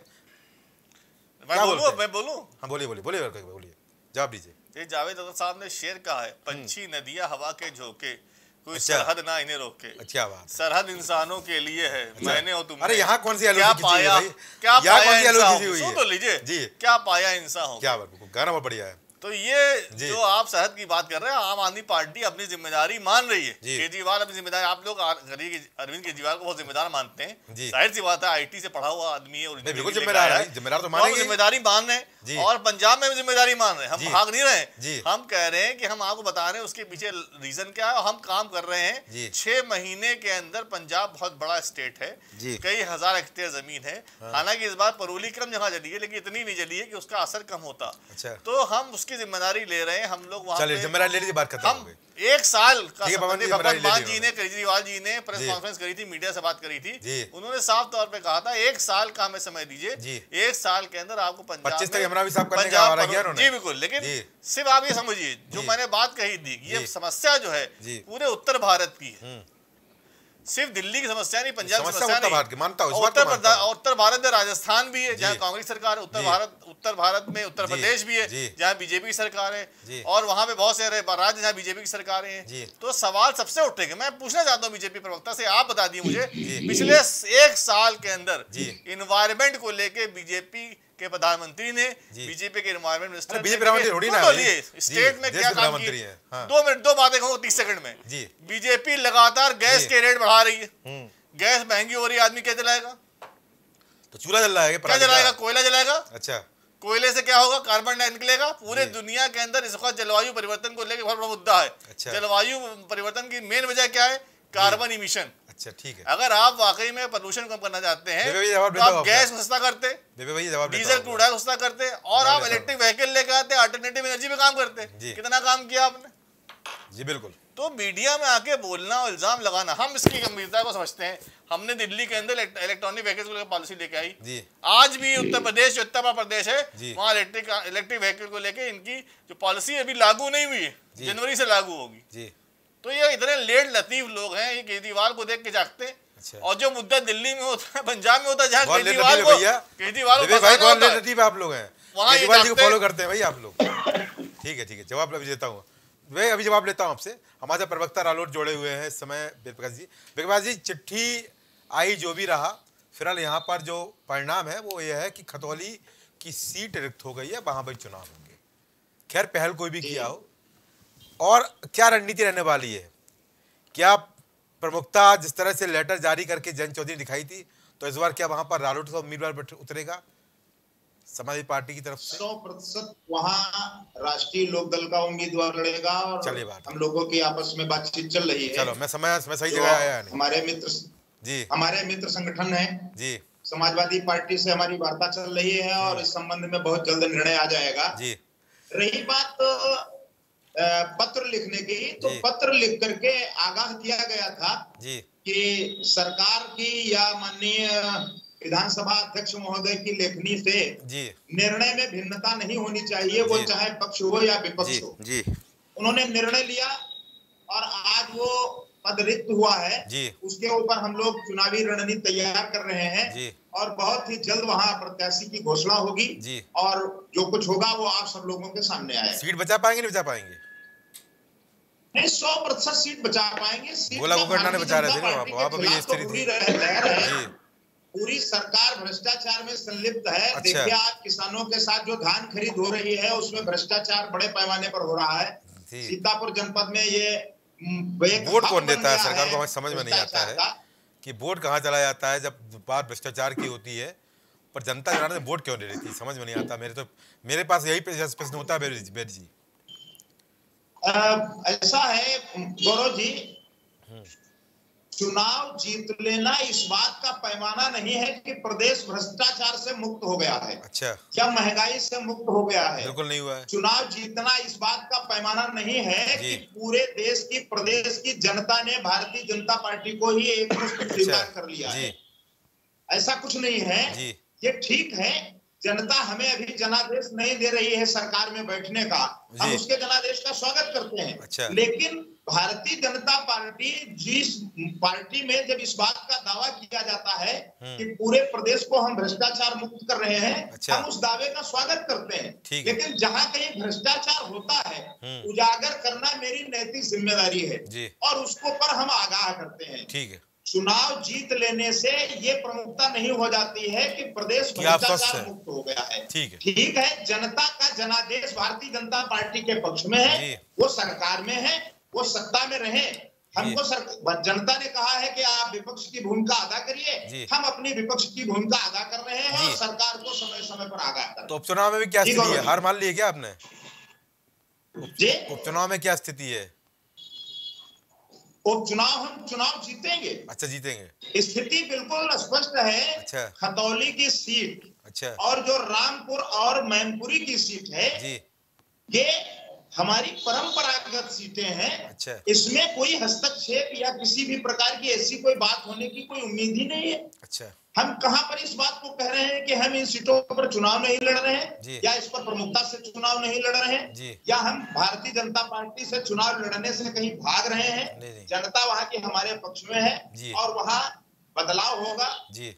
मैं बोलूं?
हाँ बोलिए जवाब दीजिए।
ये जावेद अख्तर साहब ने शेर कहा है, पंछी नदियां हवा के झोंके, कोई सरहद ना इन्हें रोके।
क्या बात,
सरहद इंसानों के लिए है, मैंने और तुमने।
अरे यहाँ कौन सी
क्या पाया
हुई
सुन तो लीजिए
जी,
क्या पाया इंसान हो।
क्या बात, गाना बहुत बढ़िया है।
तो ये जो आप सरहद की बात कर रहे हैं, आम आदमी पार्टी अपनी जिम्मेदारी मान रही है। केजरीवाल अपनी जिम्मेदारी, आप लोग अरविंद केजरीवाल को बहुत जिम्मेदार मानते हैं, जाहिर सी बात है, आईटी से पढ़ा हुआ आदमी है,
बिल्कुल जिम्मेदार तो मानेंगे,
जिम्मेदारी मान रहे हैं, और पंजाब में भी जिम्मेदारी मान रहे हैं। हम भाग नहीं रहे, हम कह रहे हैं कि हम आपको बता रहे हैं उसके पीछे रीजन क्या है, और हम काम कर रहे हैं। 6 महीने के अंदर पंजाब बहुत बड़ा स्टेट है, कई हजार हेक्टेयर जमीन है। हालांकि इस बार परोली कम जगह जली है, लेकिन इतनी नहीं जली है कि उसका असर कम होता। तो हम उसकी जिम्मेदारी ले रहे हैं, हम लोग वहां
जिम्मेदारी ले लीजिए, बात खत्म हो गई।
1 साल का भगवंत मान जी ने, केजरीवाल जी ने प्रेस कॉन्फ्रेंस करी थी, मीडिया से बात करी थी, उन्होंने साफ तौर पे कहा था 1 साल का हमें समय दीजिए, 1 साल के अंदर आपको पंजाब
25 तक यमुना भी साफ करने का वादा किया उन्होंने।
जी बिल्कुल, लेकिन सिर्फ आप ये समझिए, जो मैंने बात कही थी, ये समस्या जो है पूरे उत्तर भारत की है, सिर्फ दिल्ली की समस्या नहीं, पंजाब की समस्या नहीं,
मानता हूं,
उत्तर भारत में राजस्थान भी है जहाँ कांग्रेस सरकार है, उत्तर भारत में उत्तर प्रदेश भी है जहाँ बीजेपी की सरकार है, और वहां पे बहुत से राज्य जहाँ बीजेपी की सरकारें हैं। तो सवाल सबसे उठेगा, मैं पूछना चाहता हूँ बीजेपी प्रवक्ता से, आप बता दिए मुझे, पिछले 1 साल के अंदर इन्वायरमेंट को लेके बीजेपी के प्रधानमंत्री ने, बीजेपी के एनवायरमेंट मिनिस्टर स्टेट में क्या काम किया? 2 मिनट 2 बातें कहूँ 30 सेकंड में। बीजेपी लगातार गैस के रेट बढ़ा रही है, गैस महंगी हो रही है, आदमी क्या जलाएगा?
तो चूल्हा जल रहा है,
क्या जलाएगा? कोयला जलाएगा।
अच्छा,
कोयले से क्या होगा, कार्बन डाइऑक्साइड निकलेगा। पूरे दुनिया के अंदर इस वक्त जलवायु परिवर्तन को लेकर बहुत बड़ा मुद्दा है।
अच्छा।
जलवायु परिवर्तन की मेन वजह क्या है, कार्बन इमिशन।
अच्छा ठीक है।
अगर आप वाकई में प्रदूषण कम करना चाहते हैं तो आप गैस को सस्ता करते, डीजल क्रूड ऑयल सस्ता करते, और आप इलेक्ट्रिक व्हीकल लेकर आते, अल्टरनेटिव एनर्जी पे काम करते। कितना काम किया आपने?
जी बिल्कुल।
तो मीडिया में आके बोलना और इल्जाम लगाना, हम इसकी गंभीरता को समझते हैं। हमने दिल्ली के अंदर इलेक्ट्रॉनिक व्हीकल्स को लेकर पॉलिसी लेके आई जी। आज भी उत्तर प्रदेश, जो उत्तर प्रदेश है, वहाँ इलेक्ट्रिक व्हीकल को लेकर इनकी जो पॉलिसी अभी लागू नहीं हुई है, जनवरी से लागू होगी जी। तो ये इतने लेट लतीफ लोग हैं, ये केजरीवाल को देख के जागते हैं। अच्छा। और जो मुद्दा दिल्ली में होता है, पंजाब में होता है, जहाँ केजरीवाल को
आप लोग हैं, केजरीवाल जी को फॉलो करते हैं भाई आप लोग। ठीक है ठीक है, जवाब अभी देता हूँ, मैं अभी जवाब लेता हूँ आपसे। हमारे प्रवक्ता रालोट जोड़े हुए हैं इस समय, वेदप्रकाश जी। चिट्ठी आई जो भी रहा, फिलहाल यहाँ पर जो परिणाम है वो ये है कि खतौली की सीट रिक्त हो गई है, वहाँ पर चुनाव होंगे। खैर पहल कोई भी किया हो, और क्या रणनीति रहने वाली है? क्या प्रमुखता जिस तरह से लेटर जारी करके जयंत चौधरी दिखाई थी, तो इस बार क्या वहां पर रालोट का उम्मीदवार उतरेगा समाजवादी पार्टी की तरफ से?
100% वहाँ राष्ट्रीय लोकदल का उम्मीदवार लड़ेगा। और
चलिए बात,
हम लोगों की आपस में बातचीत चल रही है।
चलो मैं सही जगह आया नहीं।
हमारे मित्र संगठन है जी, समाजवादी पार्टी से हमारी वार्ता चल रही है, और इस संबंध में बहुत जल्द निर्णय आ जाएगा जी। रही बात पत्र लिखने की, तो पत्र लिख करके आगाह किया गया था जी कि सरकार की या माननीय विधानसभा अध्यक्ष महोदय की लेखनी से जी निर्णय में भिन्नता नहीं होनी चाहिए, वो चाहे पक्ष हो या विपक्ष हो जी। उन्होंने निर्णय लिया, और आज वो पद रिक्त हुआ है जी। उसके ऊपर हम लोग चुनावी रणनीति तैयार कर रहे हैं जी। और बहुत ही जल्द वहाँ प्रत्याशी की घोषणा होगी जी। और जो कुछ होगा वो आप सब लोगों के सामने आएगा।
सीट बचा पाएंगे नहीं बचा पाएंगे?
नहीं, 100% सीट बचा पाएंगे। पूरी सरकार भ्रष्टाचार में संलिप्त है। अच्छा। देखिए आज किसानों के साथ जो धान खरीद हो रही है उसमें भ्रष्टाचार बड़े पैमाने पर हो रहा है। सीतापुर जनपद में ये
वोट कौन देता है सरकार को, हमें समझ में नहीं आता है कि वोट कहाँ चला जाता है जब बात भ्रष्टाचार की होती है, पर जनता जाने वोट क्यों दे रही थी समझ में नहीं आता। मेरे पास यही प्रश्न होता है बेरी जी।
ऐसा है गौरव जी, चुनाव जीत लेना इस बात का पैमाना नहीं है कि प्रदेश भ्रष्टाचार से मुक्त हो गया है।
अच्छा।
या महंगाई से मुक्त हो गया है।
बिल्कुल नहीं हुआ है।
चुनाव जीतना इस बात का पैमाना नहीं है कि पूरे देश की, प्रदेश की जनता ने भारतीय जनता पार्टी को ही एक स्वीकार कर लिया है। ऐसा कुछ नहीं है। ये ठीक है, जनता हमें अभी जनादेश नहीं दे रही है सरकार में बैठने का, हम उसके जनादेश का स्वागत करते हैं। अच्छा। लेकिन भारतीय जनता पार्टी, जिस पार्टी में जब इस बात का दावा किया जाता है कि पूरे प्रदेश को हम भ्रष्टाचार मुक्त कर रहे हैं, अच्छा। हम उस दावे का स्वागत करते हैं। लेकिन जहां कहीं भ्रष्टाचार होता है उजागर करना मेरी नैतिक जिम्मेदारी है और उसको पर हम आगाह करते हैं।
ठीक है।
चुनाव जीत लेने से ये प्रमुखता नहीं हो जाती है कि प्रदेश भ्रष्टाचार मुक्त हो गया है। ठीक है, जनता का जनादेश भारतीय जनता पार्टी के पक्ष में है, वो सरकार में है, वो सत्ता में रहे। हमको जनता ने कहा है कि आप विपक्ष की भूमिका अदा करिए, हम अपनी विपक्ष की भूमिका अदा कर रहे हैं और सरकार को समय समय पर आगाह कर रहे हैं।
तो उपचुनाव में भी क्या स्थिति है? हार मान ली है क्या आपने? उपचुनाव में क्या स्थिति है?
उपचुनाव हम चुनाव जीतेंगे।
अच्छा, जीतेंगे।
स्थिति बिल्कुल स्पष्ट है। अच्छा। खतौली की सीट, अच्छा, और जो रामपुर और मैनपुरी की सीट है जी, ये हमारी परंपरागत सीटें हैं। अच्छा। इसमें कोई हस्तक्षेप या किसी भी प्रकार की ऐसी कोई बात होने की कोई उम्मीद ही नहीं है। अच्छा। हम कहां पर इस बात को कह रहे हैं कि हम इन सीटों पर चुनाव नहीं लड़ रहे हैं या इस पर प्रमुखता से चुनाव नहीं लड़ रहे हैं या हम भारतीय जनता पार्टी से चुनाव लड़ने से कहीं भाग रहे हैं। नहीं। जनता वहां की हमारे पक्ष में है और वहां बदलाव होगा जी।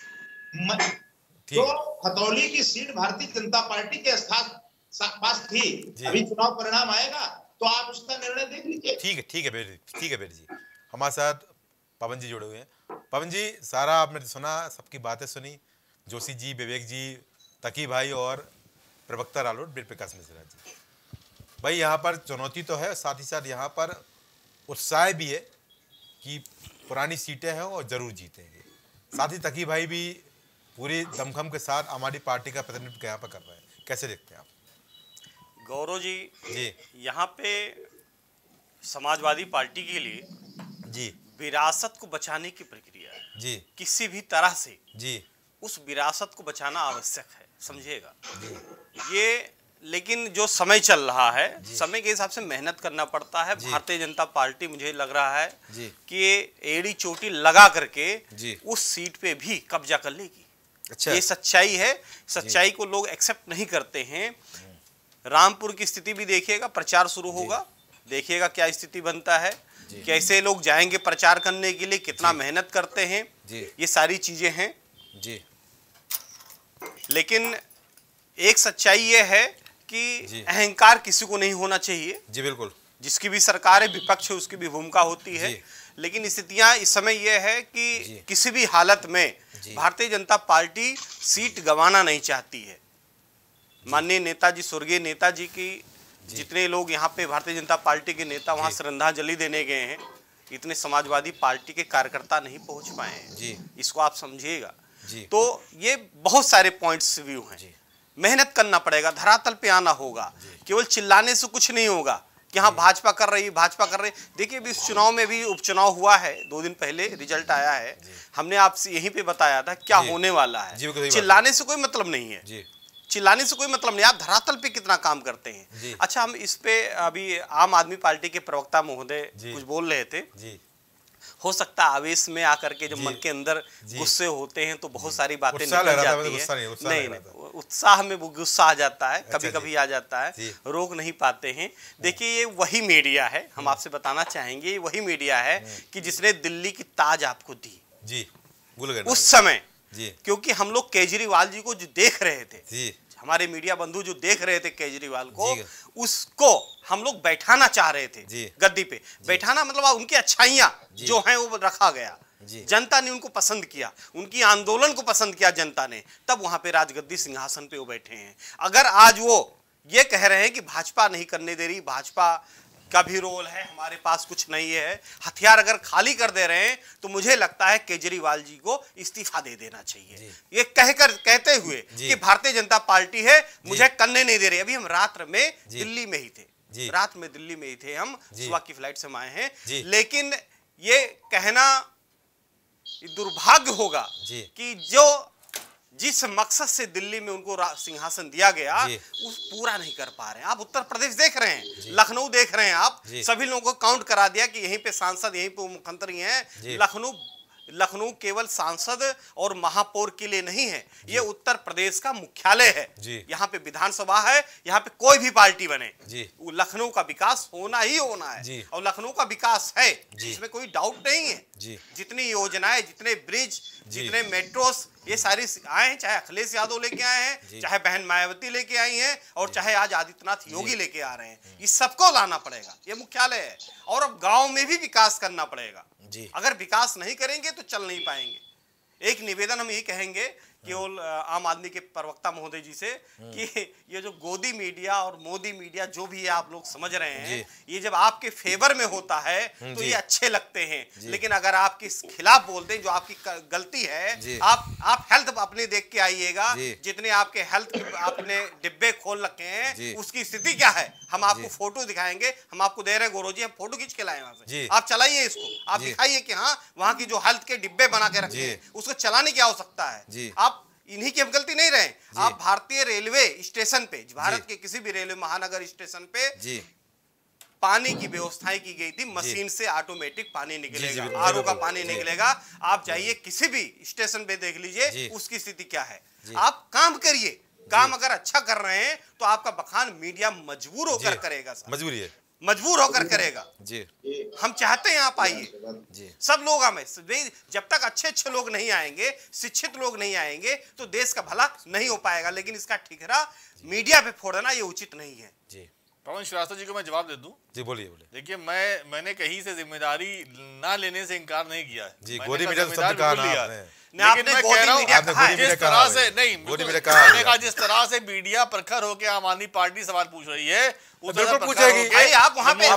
तो खतौली की सीट भारतीय जनता पार्टी के पास थी, अभी चुनाव परिणाम आएगा तो आप उसका निर्णय देख लीजिए।
ठीक है बेटी जी। हमारे साथ पवन जी जुड़े हुए हैं। पवन जी, सारा आपने सुना, सबकी बातें सुनी, जोशी जी, विवेक जी, तकी भाई और प्रवक्ता रालोट वेदप्रकाश मिश्रा जी। भाई यहाँ पर चुनौती तो है, साथ ही साथ यहाँ पर उत्साह भी है कि पुरानी सीटें हैं और जरूर जीतेंगे। साथ ही तकी भाई भी पूरी दमखम के साथ हमारी पार्टी का प्रतिनिधित्व यहाँ पर कर रहे हैं। कैसे देखते हैं आप?
गौरव जी, यहाँ पे समाजवादी पार्टी के लिए
जी
विरासत को बचाने की प्रक्रिया है
जी,
किसी भी तरह से
जी,
उस विरासत को बचाना आवश्यक है, समझिएगा ये। लेकिन जो समय चल रहा है, समय के हिसाब से मेहनत करना पड़ता है। भारतीय जनता पार्टी मुझे लग रहा है कि एड़ी चोटी लगा करके उस सीट पे भी कब्जा कर लेगी। अच्छा। ये सच्चाई है, सच्चाई को लोग एक्सेप्ट नहीं करते हैं। रामपुर की स्थिति भी देखिएगा, प्रचार शुरू होगा, देखिएगा क्या स्थिति बनता है, कैसे लोग जाएंगे प्रचार करने के लिए, कितना मेहनत करते हैं, ये सारी चीजें हैं जी। लेकिन एक सच्चाई ये है कि अहंकार किसी को नहीं होना चाहिए
जी। बिल्कुल,
जिसकी भी सरकार है, विपक्ष है, उसकी भी भूमिका होती है। लेकिन स्थितियां इस समय यह है कि किसी भी हालत में भारतीय जनता पार्टी सीट गंवाना नहीं चाहती है। माननीय नेताजी, स्वर्गीय नेताजी की जितने लोग यहाँ पे भारतीय जनता पार्टी के नेता वहाँ श्रद्धांजलि देने गए हैं, इतने समाजवादी पार्टी के कार्यकर्ता नहीं पहुंच पाए हैं, इसको आप समझिएगा। तो ये बहुत सारे पॉइंट्स व्यू हैं, मेहनत करना पड़ेगा, धरातल पे आना होगा। केवल चिल्लाने से कुछ नहीं होगा कि हाँ भाजपा कर रही, भाजपा कर रही। देखिए अभी इस चुनाव में भी उपचुनाव हुआ है, 2 दिन पहले रिजल्ट आया है, हमने आपसे यहीं पे बताया था क्या होने वाला है। चिल्लाने से कोई मतलब नहीं है, चिल्लाने से कोई मतलब नहीं, आप धरातल पे कितना काम करते हैं। अच्छा, हम इस पे अभी आम आदमी पार्टी के प्रवक्ता महोदय कुछ बोल रहे थे, हो सकता है आवेश में आकर के जब मन के अंदर गुस्से होते हैं तो बहुत सारी बातें निकल जाती हैं। नहीं, उत्साह में गुस्सा आ जाता है, कभी कभी आ जाता है, रोक नहीं पाते हैं। देखिए ये वही मीडिया है, हम आपसे बताना चाहेंगे, ये वही मीडिया है कि जिसने दिल्ली की ताज आपको दी उस समय, क्योंकि हम लोग केजरीवाल जी को जो देख रहे थे, हमारे मीडिया बंधु जो देख रहे थे केजरीवाल को, उसको हम लोग बैठाना चाह रहे थे गद्दी पे। बैठाना मतलब उनकी अच्छाइयां जो हैं वो रखा गया, जनता ने उनको पसंद किया, उनकी आंदोलन को पसंद किया जनता ने, तब वहां पे राजगद्दी सिंहासन पे वो बैठे हैं। अगर आज वो ये कह रहे हैं कि भाजपा नहीं करने दे रही, भाजपा का भी रोल है, हमारे पास कुछ नहीं है, हथियार अगर खाली कर दे रहे हैं, तो मुझे लगता है केजरीवाल जी को इस्तीफा दे देना चाहिए। ये कहते हुए कि भारतीय जनता पार्टी है, मुझे करने नहीं दे रही। अभी हम रात में दिल्ली में ही थे, रात में दिल्ली में ही थे, हम सुबह की फ्लाइट से आए हैं। लेकिन ये कहना दुर्भाग्य होगा कि जो जिस मकसद से दिल्ली में उनको सिंहासन दिया गया उस पूरा नहीं कर पा रहे हैं। आप उत्तर प्रदेश देख रहे हैं, लखनऊ देख रहे हैं, आप सभी लोगों को काउंट करा दिया कि यहीं पे सांसद, यहीं पे मुख्यमंत्री हैं। लखनऊ केवल सांसद और महापौर के लिए नहीं है, ये उत्तर प्रदेश का मुख्यालय है। यहाँ पे विधानसभा है, यहाँ पे कोई भी पार्टी बने, लखनऊ का विकास होना ही होना है, और लखनऊ का विकास है, इसमें कोई डाउट नहीं है। जितनी योजनाएं, जितने ब्रिज, जितने मेट्रोस, ये सारी आए हैं, चाहे अखिलेश यादव लेके आए हैं, चाहे बहन मायावती लेके आई हैं, और चाहे आज आदित्यनाथ योगी लेके आ रहे हैं, इस सबको लाना पड़ेगा, ये मुख्यालय है। और अब गांव में भी विकास करना पड़ेगा। अगर विकास नहीं करेंगे तो चल नहीं पाएंगे। एक निवेदन हम यही कहेंगे केवल आम आदमी के प्रवक्ता महोदय जी से कि ये जो गोदी मीडिया और मोदी मीडिया जो भी है आप लोग समझ रहे हैं, ये जब आपके फेवर में होता है तो ये अच्छे लगते हैं, लेकिन अगर आपके खिलाफ बोलते हैं, जो आपकी गलती है, आप हेल्थ अपने देख के आइएगा, जितने आपके हेल्थ के आपने डिब्बे खोल रखे हैं उसकी स्थिति क्या है। हम आपको फोटो दिखाएंगे, हम आपको दे रहे हैं गौरव जी, हम फोटो खींच के लाए वहां से, आप चलाइए इसको, आप दिखाइए कि हाँ वहां की जो हेल्थ के डिब्बे बना के रखे हैं उसको चलाने की आवश्यकता है। आप इन्हीं की हम गलती नहीं रहे। आप भारतीय रेलवे स्टेशन पे, भारत के किसी भी रेलवे महानगर स्टेशन पे पानी की व्यवस्थाएं की गई थी, मशीन से ऑटोमेटिक पानी निकलेगा, आरओ का पानी निकलेगा। आप जाइए किसी भी स्टेशन पे देख लीजिए उसकी स्थिति क्या है। आप काम करिए, काम अगर अच्छा कर रहे हैं तो आपका बखान मीडिया मजबूर होकर करेगा, मजबूरी है, मजबूर होकर करेगा जी। हम चाहते हैं आप आइए, सब लोग हमें, जब तक अच्छे लोग नहीं आएंगे, शिक्षित लोग नहीं आएंगे तो देश का भला नहीं हो पाएगा। लेकिन इसका ठिकरा मीडिया पे फोड़ना ये उचित नहीं है जी।
पवन श्रीवास्तव जी को मैं जवाब दे दूं
जी, बोलिए। देखिए
मैंने कहीं से जिम्मेदारी ना लेने से इनकार नहीं किया
जी। गोदी मीडिया तो शब्द कहा ना आपने,
लेकिन मैं कह रहा हूँ जिस तरह से नहीं, मैंने कहा जिस तरह से मीडिया प्रखर होकर आम आदमी पार्टी सवाल पूछ रही है,
बिल्कुल पूछेगी।
आप वहाँ पे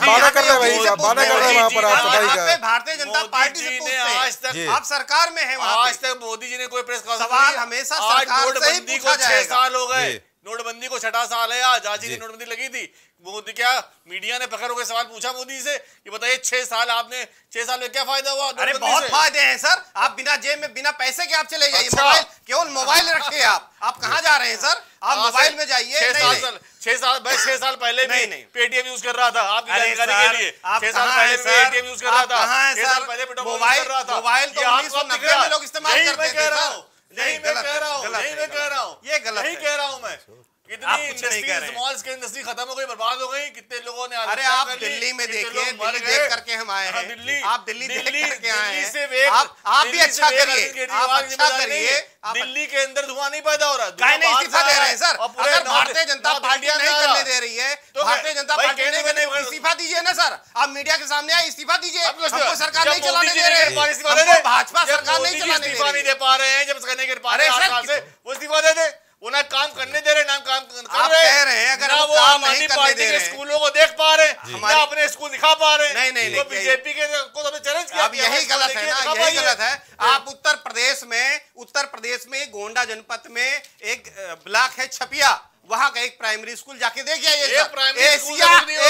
भारतीय जनता पार्टी से पूछते हैं, आज तक आप सरकार में हैं,
आज तक मोदी जी ने कोई प्रेस
सवाल हमेशा सरकार से ही पूछा जाएगा।
6 साल हो गए, नोटबंदी को 6वां साल है आज ही नोटबंदी लगी थी। मोदी क्या मीडिया ने पकड़ होकर सवाल पूछा मोदी से कि बताइए 6 साल आपने 6 साल में क्या फायदा हुआ?
अरे बहुत फायदे हैं सर, आप बिना जेब में बिना पैसे के आप चले जाइए।
अच्छा।
मोबाइल, केवल मोबाइल रखिए आप कहाँ जा रहे हैं सर? आप मोबाइल में जाइए।
6 साल पहले नहीं पेटीएम यूज कर रहा था आपकी जानकारी के लिए। 6 साल पहले पेटीएम यूज कर रहा था। 6 साल पहले
मोबाइल तो 1990 में लोग इस्तेमाल करते थे।
नहीं मैं कह रहा हूँ
ये गलत
नहीं कह रहा हूँ मैं। कितनी इंडस्ट्री, स्मॉल स्केल इंडस्ट्री खत्म हो गई, बर्बाद हो गई, कितने लोगों ने।
अरे आप दिल्ली में देखिए, दिल्ली देख करके हम आए हैं। आप दिल्ली देख करके आए हैं। आप भी अच्छा करिए, आप अच्छा करिए।
दिल्ली के अंदर धुआं नहीं पैदा हो रहा।
काहे नहीं इस्तीफा दे रहे हैं सर? अगर भारतीय जनता पार्टी नहीं करने दे रही है, भारतीय जनता पार्टी ने इस्तीफा दीजिए ना सर। आप मीडिया के सामने आए, इस्तीफा दीजिए। हमको सरकार नहीं चलाने दे रहे, भाजपा सरकार नहीं चलाने
दे पा रहे हैं। जब नहीं कर पा रहे हैं वो इस्तीफा दे दे। वो ना काम करने दे रहे, ना काम कर
रहे हैं। अगर वो काम नहीं करने दे रहे,
स्कूलों को देख पा रहे, ना अपने स्कूल दिखा पा रहे।
नहीं
तो बीजेपी के को तो चैलेंज किया।
अब यही गलत है ना, यही गलत है। आप उत्तर प्रदेश में गोंडा जनपद में एक ब्लॉक है छपिया, वहां का एक प्राइमरी स्कूल जाके देखिए। एशिया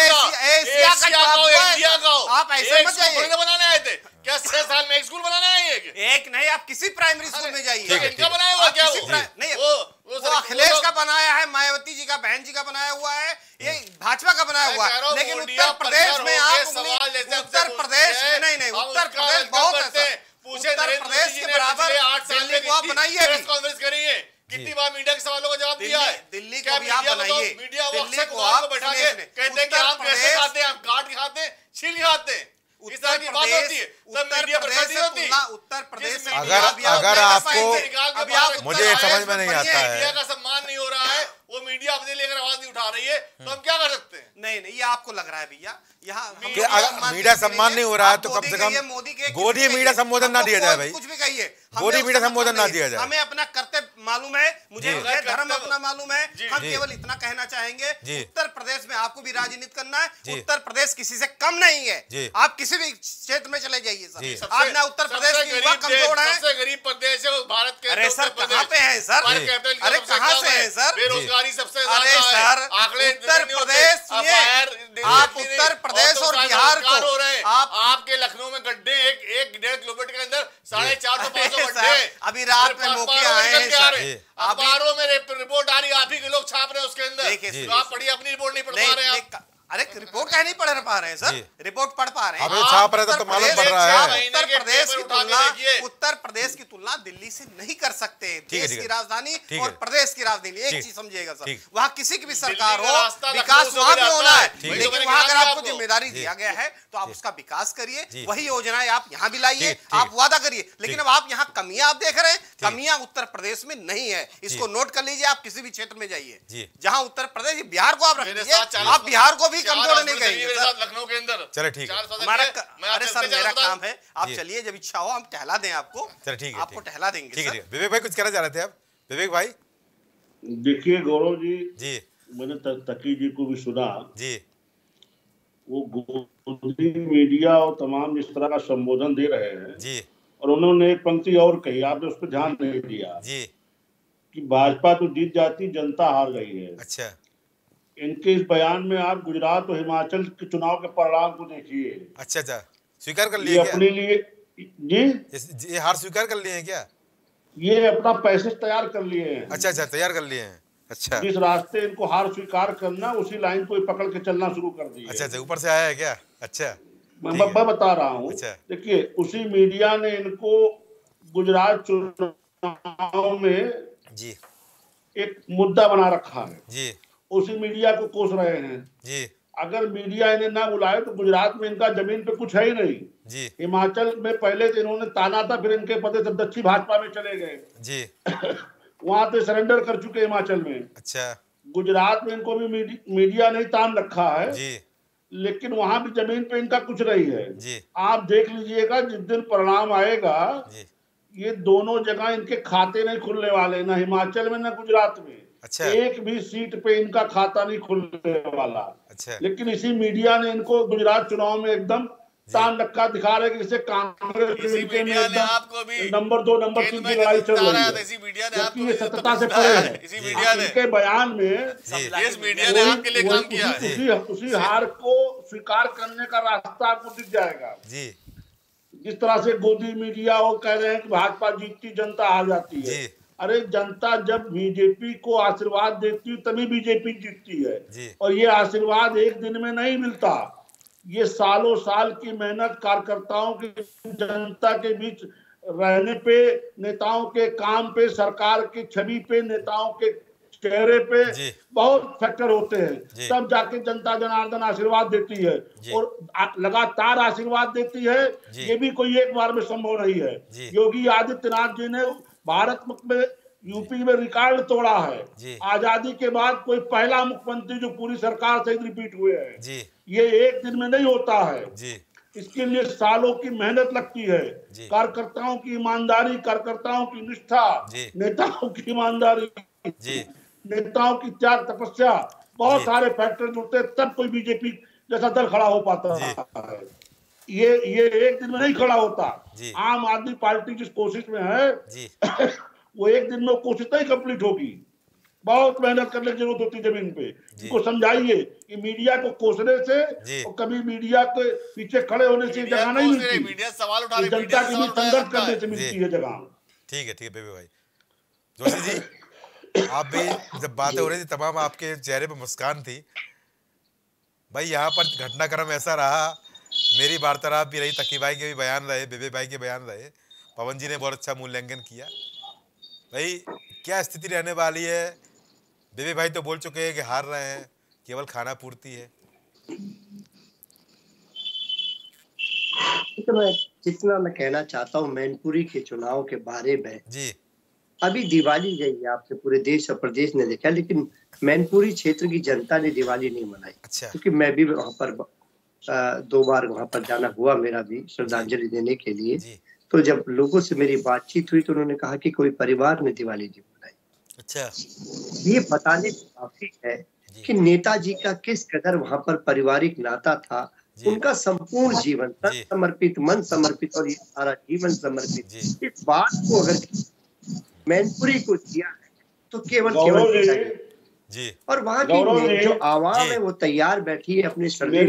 आप ऐसे मत जाइए।
बनाने आए थे क्या? 6 साल में एक स्कूल बनाने आए हैं?
एक नहीं, आप किसी प्राइमरी स्कूल में जाइए।
इनका बनाया हुआ क्या?
नहीं, वो अखिलेश का बनाया है, मायावती जी का, बहन जी का बनाया हुआ है, ये भाजपा का बनाया हुआ है। लेकिन उत्तर प्रदेश में आप उत्तर प्रदेश में नहीं, उत्तर प्रदेश बहुत है। उत्तर प्रदेश के बराबर दिल्ली को आप बनाइए।
कांग्रेस करिए, कितनी बार मीडिया के सवालों का जवाब दिया है।
दिल्ली को भी आप बनाइए।
मीडिया दिल्ली को आप बैठा के कहते हैं कि हम कैसे खाते हैं, हम काट के खाते हैं, छील के खाते हैं।
उत्तर प्रदेश
अगर आपको मुझे समझ में नहीं आता है,
मीडिया का सम्मान नहीं हो रहा है, वो मीडिया अपने लेकर आवाज नहीं उठा रही है, तो हम क्या कर सकते हैं?
नहीं ये आपको लग रहा है भैया, यहाँ
मीडिया सम्मान नहीं हो रहा है तो कम से कम गोदी मीडिया संबोधन ना दिया जाए भाई।
कुछ भी कहिए,
गोदी मीडिया संबोधन ना दिया जाए।
हमें अपना कर्तव्य मालूम है, मुझे धर्म अपना मालूम है। हम केवल इतना कहना चाहेंगे, उत्तर प्रदेश में आपको भी राजनीति करना है। उत्तर प्रदेश किसी से कम नहीं है। आप किसी भी क्षेत्र में चले जाइए सर। आप ना उत्तर प्रदेश के युवा कमजोर है,
सबसे गरीब प्रदेश है भारत के।
अरे सर कहाँ पे है सर? अरे कहाँ से है सर?
बेरोजगारी सबसे
अरे सर
आंकड़े
उत्तर प्रदेश, आप उत्तर प्रदेश और बिहार को
आपके लखनऊ में गड्ढे 1-1.5 किलोमीटर के अंदर 450-500 गड्ढे।
अभी रात में मौके आए हैं,
अखबारों में रिपोर्ट आ रही है, आप ही के लोग छाप रहे हैं उसके अंदर। आप पढ़िए, अपनी रिपोर्ट नहीं पढ़ पा रहे हैं।
अरे रिपोर्ट कहीं नहीं पढ़ पा रहे हैं सर, रिपोर्ट पढ़ पा रहे हैं।
अबे छाप रहे तो मालूम पड़ रहा है।
उत्तर प्रदेश की तुलना दिल्ली से नहीं कर सकते। देश की राजधानी और प्रदेश की राजधानी एक चीज समझिएगा सर, वहाँ किसी की भी सरकार हो, विकास वहाँ पे होना है। लेकिन वहाँ अगर आपको जिम्मेदारी दिया गया है तो आप उसका विकास करिए, वही योजनाएं आप यहाँ भी लाइए, आप वादा करिए। लेकिन अब आप यहाँ कमियां आप देख रहे हैं, कमियां उत्तर प्रदेश में नहीं है, इसको नोट कर लीजिए। आप किसी भी क्षेत्र में जाइए जहाँ उत्तर प्रदेश, बिहार को आप रख लीजिए, आप बिहार को भी कमजोर नहीं कहेंगे
लखनऊ के अंदर।
चलो ठीक है,
अरे सर मेरा काम है, आप चलिए, जब इच्छा हो हम टहला दें आपको।
चलो ठीक है,
आपको टहला देंगे।
ठीक है। विवेक भाई कुछ कहना चाह रहे थे आप? विवेक भाई
देखिए गौरव जी,
मैंने
तकी जी को भी सुना
जी,
वो गोदी मीडिया और तमाम इस तरह का संबोधन दे रहे हैं
जी,
और उन्होंने एक पंक्ति और कही, आपने उस पर ध्यान नहीं दिया
जी,
कि भाजपा तो जीत जाती, जनता हार गई है।
अच्छा,
इनके इस बयान में आप गुजरात और हिमाचल के चुनाव के परिणाम को देखिए।
अच्छा, स्वीकार कर लिए
अपने लिए जी,
ये हार स्वीकार कर लिए हैं क्या?
ये अपना पैसेज तैयार कर लिए हैं।
अच्छा, तैयार कर लिए हैं। अच्छा,
जिस रास्ते इनको हार स्वीकार करना, उसी लाइन को पकड़ के चलना शुरू कर दिए।
अच्छा, ऊपर से आया है क्या? अच्छा,
मैं बता रहा हूँ। देखिए उसी मीडिया ने इनको गुजरात चुनाव में
जी
एक मुद्दा बना रखा है
जी,
उसी मीडिया को कोस रहे हैं
जी।
अगर मीडिया इन्हें ना बुलाए तो गुजरात में इनका जमीन पे कुछ है ही नहीं
जी।
हिमाचल में पहले तो इन्होंने ताना था, फिर इनके पते से दक्षिण भाजपा में चले गए
जी
वहां तो सरेंडर कर चुके हिमाचल में।
अच्छा,
गुजरात में इनको भी मीडिया ने तान रखा है
जी,
लेकिन वहां भी जमीन पे इनका कुछ नहीं है
जी।
आप देख लीजिएगा जिस दिन परिणाम आएगा जी। ये दोनों जगह इनके खाते नहीं खुलने वाले, ना हिमाचल में ना गुजरात में।
अच्छा।
एक भी सीट पे इनका खाता नहीं खुलने वाला।
अच्छा।
लेकिन इसी मीडिया ने इनको गुजरात चुनाव में एकदम तान रखा दिखा रहे कि जैसे कांग्रेस नंबर 2 नंबर 3 की लड़ाई चल रही है, जबकि ये सत्ता से परे है। इनके बयान में उसी हार को स्वीकार करने का रास्ता आपको दिख जाएगा जी। जिस तरह से गोदी मीडिया वो कह रहे हैं कि भाजपा जीतती जनता हार जाती है, अरे जनता जब बीजेपी को आशीर्वाद देती है तभी बीजेपी जीतती है, और ये आशीर्वाद एक दिन में नहीं मिलता। ये सालों साल की मेहनत, कार्यकर्ताओं की जनता के बीच रहने पे, नेताओं के काम पे, सरकार की छवि पे, नेताओं के चेहरे पे बहुत फैक्टर होते हैं, तब जाके जनता जनार्दन आशीर्वाद देती है, और लगातार आशीर्वाद देती है। ये भी कोई एक बार में संभव नहीं है। योगी आदित्यनाथ जी ने भारत में, यूपी में रिकॉर्ड तोड़ा है। आजादी के बाद कोई पहला मुख्यमंत्री जो पूरी सरकार से रिपीट हुए हैं। ये एक दिन में नहीं होता है, इसके लिए सालों की मेहनत लगती है। कार्यकर्ताओं की ईमानदारी, कार्यकर्ताओं की निष्ठा, नेताओं की ईमानदारी, नेताओं की त्याग तपस्या, बहुत सारे फैक्टर जुड़ते तब कोई बीजेपी जैसा दल खड़ा हो पाता है। ये एक दिन में नहीं खड़ा होता। आम आदमी पार्टी जिस कोशिश में है वो एक दिन में कोशिश नहीं कंप्लीट होगी, बहुत मेहनत करने की जरूरत होती है जमीन पे। इनको समझाइए कि मीडिया को कोसने से और कभी मीडिया के पीछे खड़े होने से जगह नहीं मिलती, जनता के बीच संघर्ष करने से मिलती है जगह।
ठीक है बेबी भाई। जोशी जी, आप भी जब बातें हो रही थी तमाम आपके चेहरे पे मुस्कान थी भाई। यहाँ पर घटनाक्रम ऐसा रहा, मेरी वार्तालाप भी रही, तकी भाई के भी बयान रहे, बेबे भाई के बयान रहे, पवन जी ने बहुत अच्छा मूल्यांकन किया। भाई क्या स्थिति रहने वाली है? बेबे भाई तो बोल चुके हैं कि हार रहे हैं, केवल खाना पूर्ति है।
तो मैं जितना मैं कहना चाहता हूँ मैनपुरी के चुनाव के बारे में जी, अभी दिवाली गई है, आपसे पूरे देश और प्रदेश ने देखा, लेकिन मैनपुरी क्षेत्र की जनता ने दिवाली नहीं मनाई। अच्छा। क्योंकि मैं भी वहां पर 2 बार वहां पर जाना हुआ मेरा भी श्रद्धांजलि देने के लिए। तो जब लोगों से मेरी बातचीत हुई तो उन्होंने कहा कि कोई परिवार ने दिवाली नहीं मनाई। अच्छा। ये बताने काफी है कि नेताजी का किस कदर वहां पर पारिवारिक नाता था, उनका संपूर्ण जीवन तन समर्पित, मन समर्पित और ये सारा जीवन समर्पित। इस बात को अगर मैनपुरी को दिया है तो केवल जी, और वहाँ की जो आवाम है वो तैयार बैठी है अपने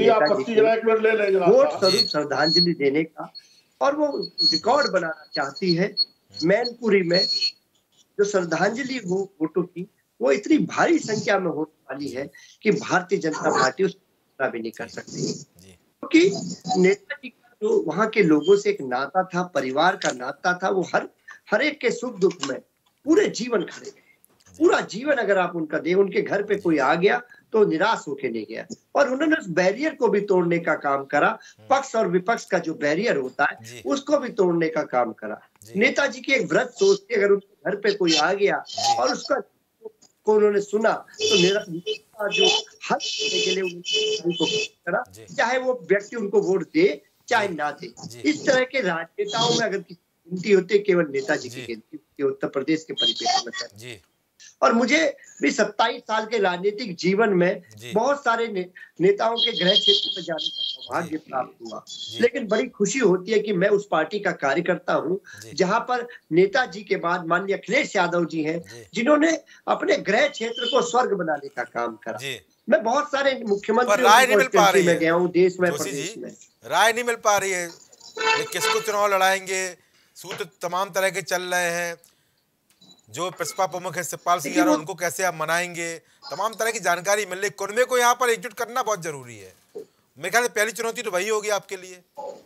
वोट स्वरूप श्रद्धांजलि देने का, और वो रिकॉर्ड बनाना चाहती है। मैनपुरी में जो श्रद्धांजलि वो वोटों की वो इतनी भारी संख्या में होने वाली है कि भारतीय जनता पार्टी उसका भी नहीं कर सकती, क्योंकि नेताजी का जो वहाँ के लोगों से एक नाता था, परिवार का नाता था, वो हर एक के सुख दुख में पूरे जीवन खड़े गए। पूरा जीवन अगर आप उनका दे, उनके घर पे कोई आ गया तो निराश होके नहीं गया, और उन्होंने उस बैरियर को भी तोड़ने का काम करा। पक्ष और विपक्ष का जो बैरियर होता है उसको भी तोड़ने का काम करा। नेताजी की एक व्रत सोच थी, अगर उनके घर पे कोई आ गया और उसका को उन्होंने सुना तो मेरा जो हक के लिए उनको करा, चाहे वो व्यक्ति उनको वोट दे चाहे ना दे। इस तरह के राजनेताओं में अगर किसी गिनती होती है केवल नेताजी की गिनती उत्तर प्रदेश के परिप्रेक्ष्य में। और मुझे भी 27 साल के राजनीतिक जीवन में बहुत सारे नेताओं के गृह क्षेत्र में जाने का सौभाग्य प्राप्त हुआ, लेकिन बड़ी खुशी होती है कि मैं उस पार्टी का कार्यकर्ता हूं जहां पर नेताजी के बाद माननीय अखिलेश यादव जी हैं, जिन्होंने अपने गृह क्षेत्र को स्वर्ग बनाने का काम करा। मैं बहुत सारे मुख्यमंत्री में गया हूँ देश में, प्रदेश में,
राय नहीं मिल पा रही है किसको चुनाव लड़ाएंगे। सूत्र तमाम तरह के चल रहे हैं, जो प्रसपा प्रमुख है शिवपाल सिंह यादव, उनको कैसे आप मनाएंगे, तमाम तरह की जानकारी मिल रही। कुर्मे को यहाँ पर एकजुट करना बहुत जरूरी है। मेरे ख्याल से पहली चुनौती तो वही होगी आपके लिए।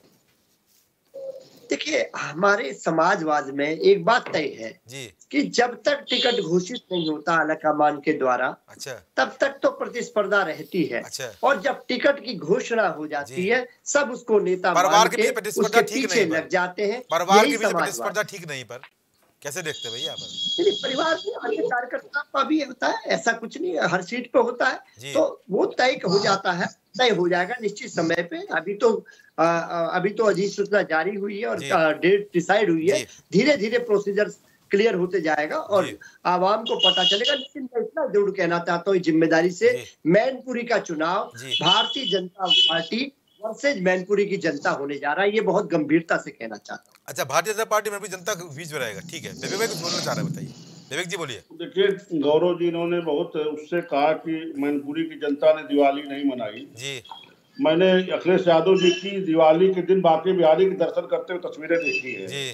देखिए, हमारे समाजवाद में एक बात तय है कि जब तक टिकट घोषित नहीं होता आलाकमान के द्वारा, अच्छा, तब तक तो प्रतिस्पर्धा रहती है। अच्छा। और जब टिकट की घोषणा हो जाती है सब उसको नेता मान के उसके पीछे लग जाते हैं।
परिवार की भी प्रतिस्पर्धा ठीक नहीं, पर कैसे देखते भैया?
परिवार के अन्य कार्यकर्ता का भी होता है, ऐसा कुछ नहीं है, हर सीट पे होता है, तो वो तय हो जाता है, तय हो जाएगा निश्चित समय पे। अभी तो अधिसूचना जारी हुई है और डेट डिसाइड हुई है, धीरे धीरे प्रोसीजर क्लियर होते जाएगा और आवाम को पता चलेगा। लेकिन मैं इतना जरूर कहना चाहता हूँ जिम्मेदारी से, मैनपुरी का चुनाव भारतीय जनता पार्टी वर्सेज मैनपुरी की जनता होने जा रहा है, ये बहुत गंभीरता से कहना चाहता हूँ।
अच्छा, भारतीय जनता पार्टी मैनपुरी जनता बीच में रहेगा, ठीक है। विवेक भाई कुछ बोलना चाह रहे हैं, बताइए। विवेक जी बोलिए।
देखिए गौरव जी, इन्होंने बहुत उससे कहा कि मैनपुरी की जनता ने दिवाली नहीं मनाई जी। मैंने अखिलेश यादव जी की दिवाली के दिन बाकी बिहारी के दर्शन करते हुए तस्वीरें देखी है जी।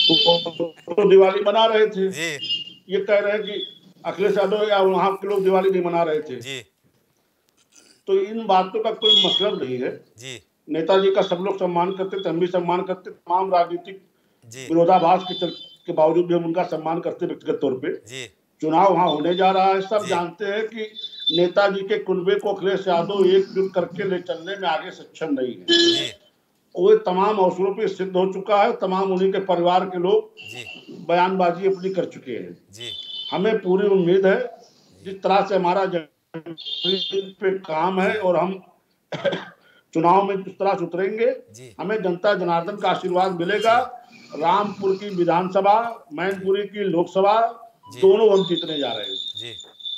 तो दिवाली मना रहे थे जी। ये कह रहे हैं कि अखिलेश यादव या वहां के लोग दिवाली नहीं मना रहे थे जी। तो इन बातों का कोई मतलब नहीं है जी। नेताजी का सब लोग सम्मान करते थे, हम भी सम्मान करते, तमाम राजनीतिक विरोधाभास के बावजूद भी हम उनका सम्मान करते व्यक्तिगत तौर पे जी। चुनाव वहां होने जा रहा है, सब जानते हैं कि नेताजी के कुनबे को अखिलेश यादव एकजुट करके ले चलने में आगे सक्षम नहीं है। वो तमाम अवसरों पे सिद्ध हो चुका है, तमाम उन्हीं के परिवार के लोग बयानबाजी अपनी कर चुके हैं जी। हमें पूरी उम्मीद है, जिस तरह से हमारा पे काम है और हम चुनाव में जिस तरह से उतरेंगे, हमें जनता जनार्दन का आशीर्वाद मिलेगा। रामपुर की विधानसभा, मैनपुरी की लोकसभा, दोनों हम जीतने जा रहे हैं जी।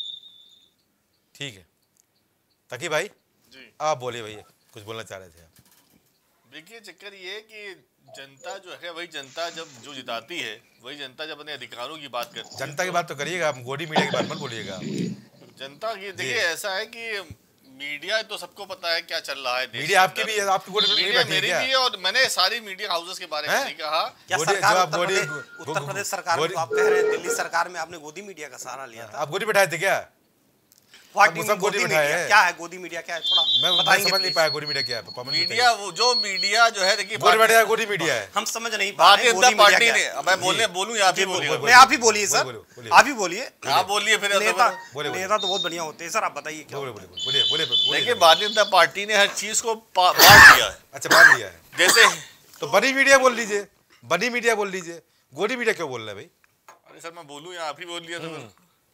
ठीक है, तकी भाई जी आप बोलिए भैया, कुछ बोलना चाह रहे थे आप।
देखिए चक्कर ये कि जनता जो है वही जनता जब जो जिताती है वही जनता जब अपने अधिकारों की बात करती है।
जनता की बात तो करिएगा, आप गोदी मीडिया की बात मत बोलिएगा।
जनता की देखिए ऐसा है कि मीडिया तो सबको पता है क्या चल रहा है।
मीडिया आपकी भी है, आपकी
मीडिया मेरी भी है और मैंने सारी मीडिया हाउसेस के बारे में नहीं कहा।
क्या सरकार उत्तर प्रदेश सरकार में आप कह रहे हैं, दिल्ली सरकार में आपने गोदी मीडिया का सहारा लिया था,
आप गोदी बैठाए थे क्या?
गोदी मीडिया क्या है? गोदी मीडिया क्या है? थोड़ा
मैं समझ नहीं पाया गोदी मीडिया क्या है।
मीडिया वो जो मीडिया जो है देखिए
गोदी मीडिया है,
हम समझ नहीं पा
भारतीय जनता पार्टी ने। मैं बोलूं आप ही बोलिए,
आप ही बोलिए सर, आप ही बोलिए,
आप बोलिए। फिर
नेता तो बहुत बढ़िया होते हैं सर, आप बताइए क्या।
देखिए भारतीय जनता पार्टी ने हर चीज को बांट दिया है।
अच्छा, बांट दिया है
जैसे
तो बनी मीडिया बोल लीजिए, बनी मीडिया बोल लीजिए, गोदी मीडिया क्यों बोल रहे हैं भाई?
अरे सर मैं बोलूं या आप ही बोल लिया था।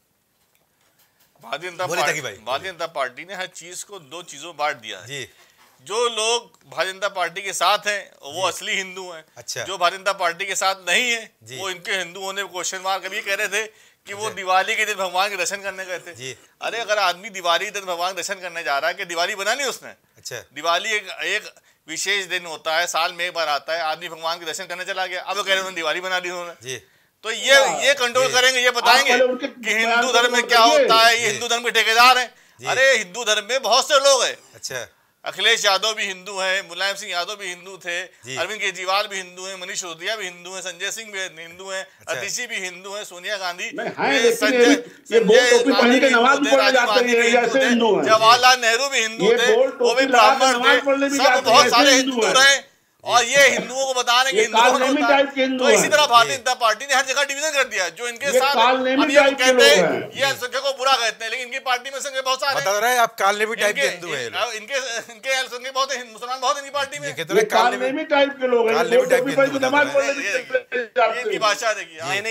भारतीय जनता पार्टी ने हर चीज को दो चीजों में बांट दिया है जी। जो लोग भारतीय जनता पार्टी के साथ हैं वो असली हिंदू हैं। अच्छा। जो भारतीय जनता पार्टी के साथ नहीं है वो इनके हिंदू होने क्वेश्चन मार्क कभी कह रहे थे कि वो दिवाली के दिन भगवान के दर्शन करने गए थे। अरे अगर आदमी दिवाली के दिन भगवान के दर्शन करने जा रहा है कि दिवाली बना ली उसने। अच्छा। दिवाली एक विशेष दिन होता है, साल में एक बार आता है, आदमी भगवान के दर्शन करने चला गया, अब वो कह रहे हैं दिवाली बना दी उन्होंने। तो ये कंट्रोल करेंगे, ये बताएंगे कि हिंदू धर्म में क्या होता है, ये हिंदू धर्म के ठेकेदार हैं। अरे हिंदू धर्म में बहुत से लोग हैं। अच्छा। अखिलेश यादव भी हिंदू हैं, मुलायम सिंह यादव भी हिंदू थे, अरविंद केजरीवाल भी हिंदू हैं, मनीष सिसोदिया भी हिंदू हैं, संजय सिंह भी हिंदू हैं, अतिशी भी हिंदू हैं, सोनिया गांधी, जवाहरलाल नेहरू भी हिंदू थे, वो भी ब्राह्मण थे, सब बहुत सारे हिंदू रहे। और ये हिंदुओं को बता रहे हैं कि तो इसी तरह भारतीय जनता पार्टी ने हर जगह डिवीजन कर दिया। जो इनके साथ अभी हम कहते हैं ये अल्पसंख्यक को बुरा कहते हैं, लेकिन इनकी पार्टी में संख्या बहुत सारे
बता रहे हैं आप कालनेमी टाइप के हिंदू हैं।
इनके अल्पसंख्यक बहुत मुसलमान बहुत इनकी पार्टी में।
ये कहते हैं कालनेमी टाइप के लोग हैं, कालनेमी टाइप के
इनकी भाषा देखिए।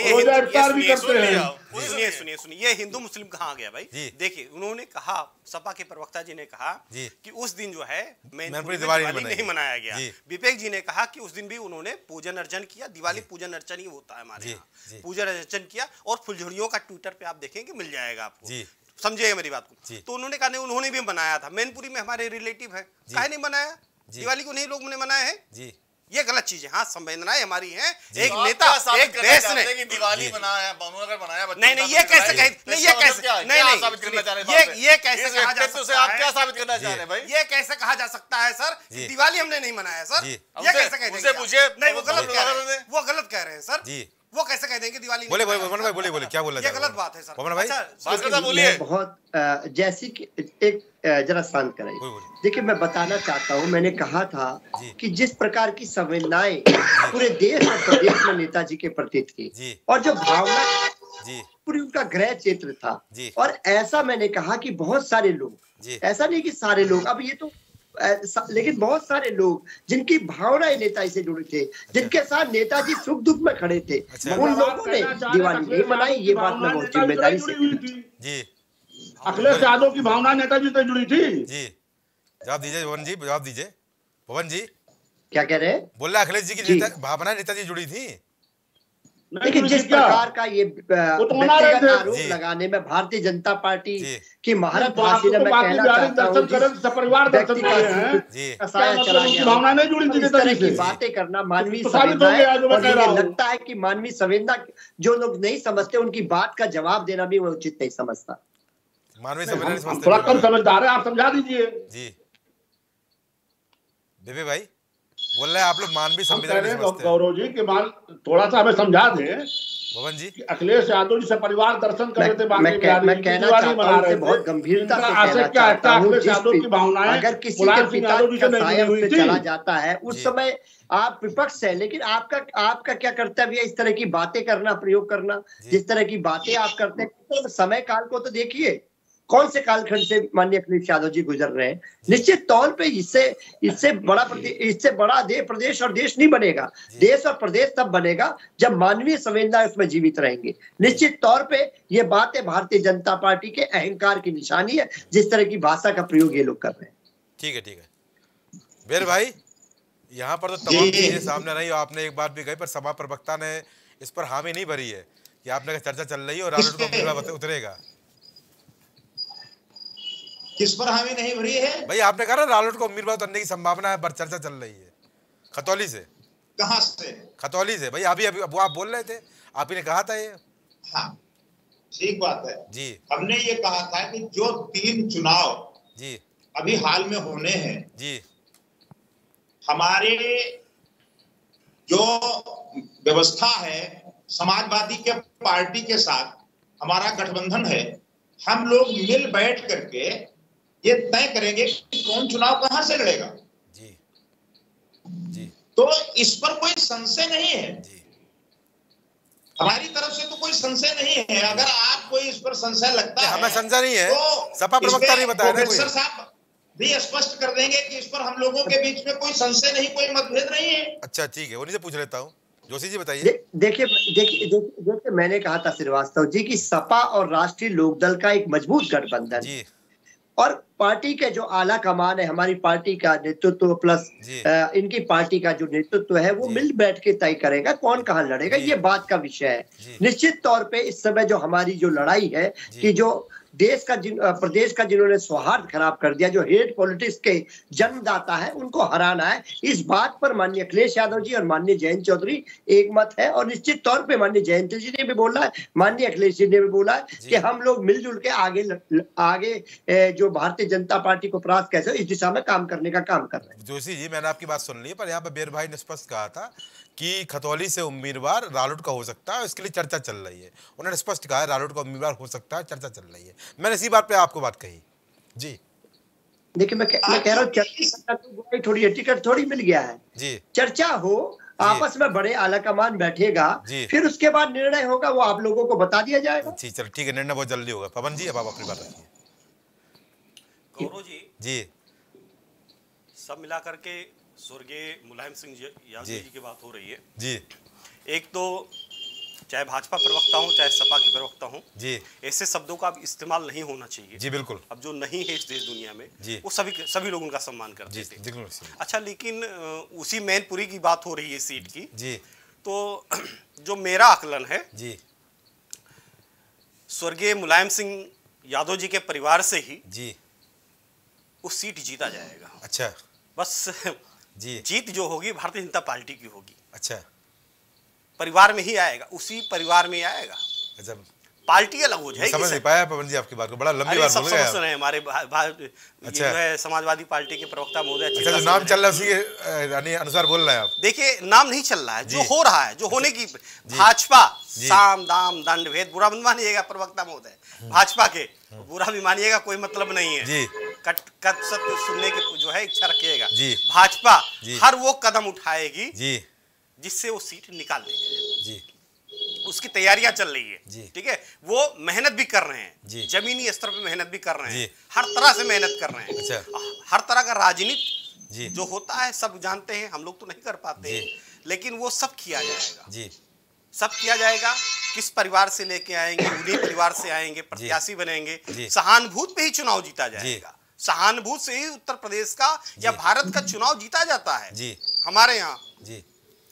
सुनिए ये हिंदू मुस्लिम कहाँ गया भाई? देखिए उन्होंने कहा, सपा के प्रवक्ता जी ने कहा कि उस दिन जो है दिवाली नहीं मनाया गया। विवेक जी ने कहा कि उस दिन भी उन्होंने पूजन अर्चन किया। दिवाली पूजन अर्चन ही होता है हमारे यहाँ, पूजन अर्चन किया। और फुलझड़ियों का ट्विटर पे आप देखेंगे, मिल जाएगा आपको, समझिएगा मेरी बात को। तो उन्होंने कहा नहीं, उन्होंने भी मनाया था, मैनपुरी में हमारे रिलेटिव है, काहे नहीं मनाया दिवाली को? नहीं लोग ने मनाया है जी, ये गलत चीज है। हाँ, संवेदनाएं हमारी हैं। एक नेता, एक देश ने
दिवाली बनाया,
नहीं ये कैसे कहे, नहीं ये कैसे, नहीं ये कैसे कहा जा सकता है?
आप क्या साबित करना चाह रहे हैं भाई?
ये कैसे कहा जा सकता है सर? दिवाली हमने नहीं मनाया सर, ये कैसे कह देंगे? नहीं वो गलत कह रहे हैं, वो गलत कह रहे हैं सर जी। वो कैसे कह देंगे दिवाली?
बोले बोले क्या बोला?
ये गलत बात है सर।
अच्छा
बोलिए। बहुत जैसी एक जरा शांत कराइए। देखिए मैं बताना चाहता हूँ, मैंने कहा था कि जिस प्रकार की संवेदनाएं पूरे देश और प्रदेश में नेताजी के प्रति थी और जो भावना पूरी उनका गृह क्षेत्र था, और ऐसा मैंने कहा कि बहुत सारे लोग, ऐसा नहीं कि सारे लोग, अब ये तो लेकिन बहुत सारे लोग जिनकी भावनाएं नेताजी से जुड़े थे, जिनके साथ नेताजी सुख दुख में खड़े थे, उन लोगों ने दिवाली नहीं मनाई। ये बात मैं बहुत जिम्मेदारी से
जी। अखिलेश यादव की भावना नेताजी से जुड़ी थी
जी। जवाब दीजिए पवन जी, जवाब दीजिए पवन जी।
क्या कह रहे हैं?
बोल रहे अखिलेश जी की भावना नेताजी जुड़ी थी।
लेकिन जिस प्रकार का ये व्यक्तिगत आरोप लगाने में भारतीय जनता पार्टी की महारत हासिल है, मैं कहना चाहता हूँ इस तरह की बातें करना मानवीय संवेदना है, और मुझे लगता है कि मानवीय संवेदना जो लोग नहीं समझते उनकी बात का जवाब देना भी वो उचित नहीं समझता।
मानवीय संवेदना
थोड़ा कम समझदार है, आप समझा दीजिए।
जी बेबे भाई बोल रहे हैं आप लोग मानवीय संवेदना
गौरव जी के मान थोड़ा सा हमें समझा दें
भवन जी।
अखिलेश यादव जी से परिवार दर्शन कर रहे थे,
मैं कहना चाहता हूं बहुत गंभीरता से कहना चाहता हूं,
अखिलेश यादव की भावनाएं
अगर किसी के पिता का साया उस पे चला जाता है उस समय आप विपक्ष है, लेकिन आपका क्या कर्तव्य है इस तरह की बातें करना, प्रयोग करना। जिस तरह की बातें आप करते हैं, तो समय काल को तो देखिए, कौन से कालखंड से माननीय अखिलेश यादव जी गुजर रहे हैं। निश्चित तौर पे इससे बड़ा प्रदेश और देश नहीं बनेगा। देश और प्रदेश तब बनेगा जब मानवीय संवेदना उसमें जीवित रहेंगे। निश्चित तौर पे ये बातें भारतीय जनता पार्टी के अहंकार की निशानी है, जिस तरह की भाषा का प्रयोग ये लोग कर रहे हैं।
ठीक है बेर भाई, यहाँ पर तो तमाम चीजें सामने रही, आपने एक बात भी कही, पर सभा प्रवक्ता ने इस पर हामी नहीं भरी है कि आपने चर्चा चल रही है और रालोट को उतरेगा।
किस पर हामी नहीं भरी है
भाई? आपने कहा ना रालोट को उम्मीदवार उतरने की संभावना है, पर चर्चा चल रही है खतौली से।
कहां से?
खतौली से भाई। अभी वो आप बोल रहे थे, आप ही ने कहा था ये।
हाँ ठीक बात है
जी।
हमने ये कहा था कि जो 3 चुनाव
जी
अभी हाल में होने हैं
जी,
हमारे जो व्यवस्था है समाजवादी के पार्टी के साथ हमारा गठबंधन है, हम लोग मिल बैठ करके ये तय करेंगे कि कौन चुनाव कहां से लड़ेगा।
जी
तो इस पर कोई संशय नहीं है
जी।
हमारी तरफ से तो कोई संशय नहीं है। अगर आप कोई इस पर संशय लगता है,
हमें संशय नहीं है
तो
सपा प्रवक्ता नहीं बताया ना कोई।
प्रोफेसर साहब भी स्पष्ट कर देंगे कि इस पर हम लोगों के बीच में कोई संशय नहीं, कोई मतभेद नहीं है।
अच्छा ठीक है, उन्हीं से पूछ लेता हूँ। जोशी जी बताइए।
देखिए मैंने कहा था श्रीवास्तव जी की सपा और राष्ट्रीय लोकदल का एक मजबूत गठबंधन
जी,
और पार्टी के जो आला कमान है, हमारी पार्टी का नेतृत्व प्लस इनकी पार्टी का जो नेतृत्व है, वो मिल बैठ के तय करेगा कौन कहां लड़ेगा। ये बात का विषय है। निश्चित तौर पे इस समय जो हमारी जो लड़ाई है कि जो प्रदेश का जिन्होंने सौहार्द खराब कर दिया, जो हेट पॉलिटिक्स के जन्मदाता है, उनको हराना है। इस बात पर माननीय अखिलेश यादव जी और माननीय जयंत चौधरी एक मत है, और निश्चित तौर पे माननीय जयंत जी ने भी बोला है, माननीय अखिलेश जी ने भी बोला है कि हम लोग मिलजुल के आगे जो भारतीय जनता पार्टी को प्रयास कैसे इस दिशा में काम करने का काम कर रहे हैं।
जोशी जी मैंने आपकी बात सुन ली है, पर यहाँ पे बेर भाई ने स्पष्ट कहा था कि खतौली से उम्मीदवार रालोट का हो सकता है, इसके लिए चर्चा चल रही है। उन्होंने स्पष्ट कहा है रालोट का उम्मीदवार हो सकता है, चर्चा चल रही है। मैंने इसी बात पे आपको बात कही। जी
देखिए मैं कह रहा हूँ थोड़ी टिकट थोड़ी मिल गया है
जी,
चर्चा हो, आपस में बड़े आला कमान बैठेगा, फिर उसके बाद निर्णय होगा, वो आप लोगों को बता दिया जाएगा।
चल ठीक है, निर्णय बहुत जल्दी होगा। पवन जी अब आप अपनी बात रखिए।
गौरव जी सब मिला करके स्वर्गीय मुलायम सिंह यादव जी की बात हो रही है
जी। एक
तो चाहे भाजपा प्रवक्ता हो चाहे सपा के प्रवक्ता हो
जी,
ऐसे शब्दों का अब इस्तेमाल नहीं होना चाहिए
जी। बिल्कुल,
अब जो नहीं है इस देश दुनिया में
जी,
वो सभी लोग उनका सम्मान करते थे। अच्छा, लेकिन उसी मैनपुरी की बात हो रही है सीट की
जी,
तो जो मेरा आकलन है
जी,
स्वर्गीय मुलायम सिंह यादव जी के परिवार से ही
जी
वो सीट जीता जाएगा।
अच्छा,
बस
जी,
जीत जो होगी भारतीय जनता पार्टी की होगी।
अच्छा,
परिवार में ही आएगा, उसी परिवार में ही आएगा।
अच्छा,
पार्टी अलग हो जाएगी।
समझ नहीं पाया पवन जी आपकी बात को, बड़ा लंबी बात बोल गए आप।
हमारे
अच्छा,
जो है समाजवादी पार्टी के प्रवक्ता महोदय,
अच्छा, जो नाम चल रहा है उसी के यानी अनुसार बोल रहे हैं आप।
देखिए नाम नहीं चल रहा है, जो हो रहा है, जो होने की भाजपा साम दाम दंड भेद, बुरा मत मानिएगा प्रवक्ता महोदय, भाजपा के बुरा भी मानिएगा, कोई मतलब नहीं है
जी।
कट सत्य सुनने की जो है इच्छा रखिएगा
जी।
भाजपा हर वो कदम उठाएगी
जी
जिससे वो सीट निकाल लेगी
जी,
उसकी तैयारियां चल रही है। ठीक है, वो मेहनत भी कर रहे हैं, जमीनी स्तर पे मेहनत भी कर रहे हैं, हर तरह से मेहनत कर रहे हैं।
अच्छा,
हर तरह का राजनीति जो होता है सब जानते हैं, हम लोग तो नहीं कर पाते, लेकिन वो सब किया जाएगा जी, सब किया जाएगा। किस परिवार से लेके आएंगे, उन्हीं परिवार से आएंगे, प्रत्याशी बनेंगे, सहानुभूति पे ही चुनाव जीता जाएगा। सहानुभूति से ही उत्तर प्रदेश का या भारत का चुनाव जीता जाता है जी हमारे यहाँ जी।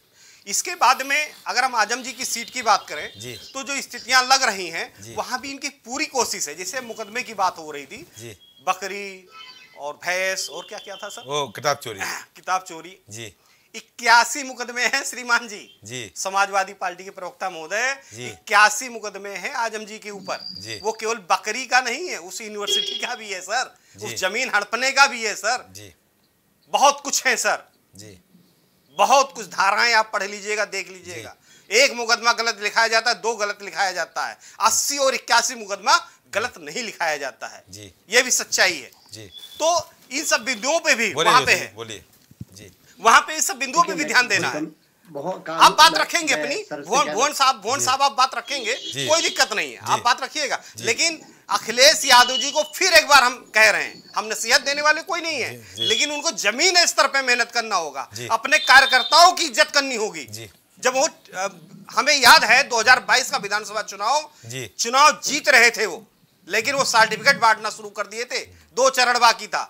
इसके बाद में अगर हम आजम जी की सीट की बात करें तो जो स्थितियां लग रही हैं वहां भी इनकी पूरी कोशिश है। जैसे मुकदमे की बात हो रही थी, बकरी और भैंस और क्या क्या था सर,
वो किताब चोरी,
किताब चोरी जी, 81 मुकदमे हैं श्रीमान जी, समाजवादी पार्टी के प्रवक्ता महोदय, 81 मुकदमे हैं आजम जी के ऊपर। वो केवल बकरी का नहीं है, उस यूनिवर्सिटी का भी है सर, उस जमीन हड़पने का भी है सर, बहुत कुछ है सर जी, बहुत कुछ धाराएं आप पढ़ लीजिएगा, देख लीजिएगा। एक मुकदमा गलत लिखाया जाता है, 2 गलत लिखाया जाता है, 80 और 81 मुकदमा गलत नहीं लिखाया जाता है जी, ये भी सच्चाई है जी। तो इन सब बिंदुओं पे भी वहां पे है, बोलिए जी, वहां पे इस सब बिंदुओं पे भी ध्यान देना है। आप बात रखेंगे अपनी, भुवन साहब आप बात रखेंगे, कोई दिक्कत नहीं है, आप बात रखिएगा। लेकिन अखिलेश यादव जी को फिर एक बार हम कह रहे हैं, हम नसीहत देने वाले कोई नहीं है, लेकिन उनको जमीन स्तर पे मेहनत करना होगा, अपने कार्यकर्ताओं की इज्जत करनी होगी। जब वो हमें याद है 2022 का विधानसभा चुनाव जीत रहे थे वो, लेकिन वो सर्टिफिकेट बांटना शुरू कर दिए थे, 2 चरण बाकी था,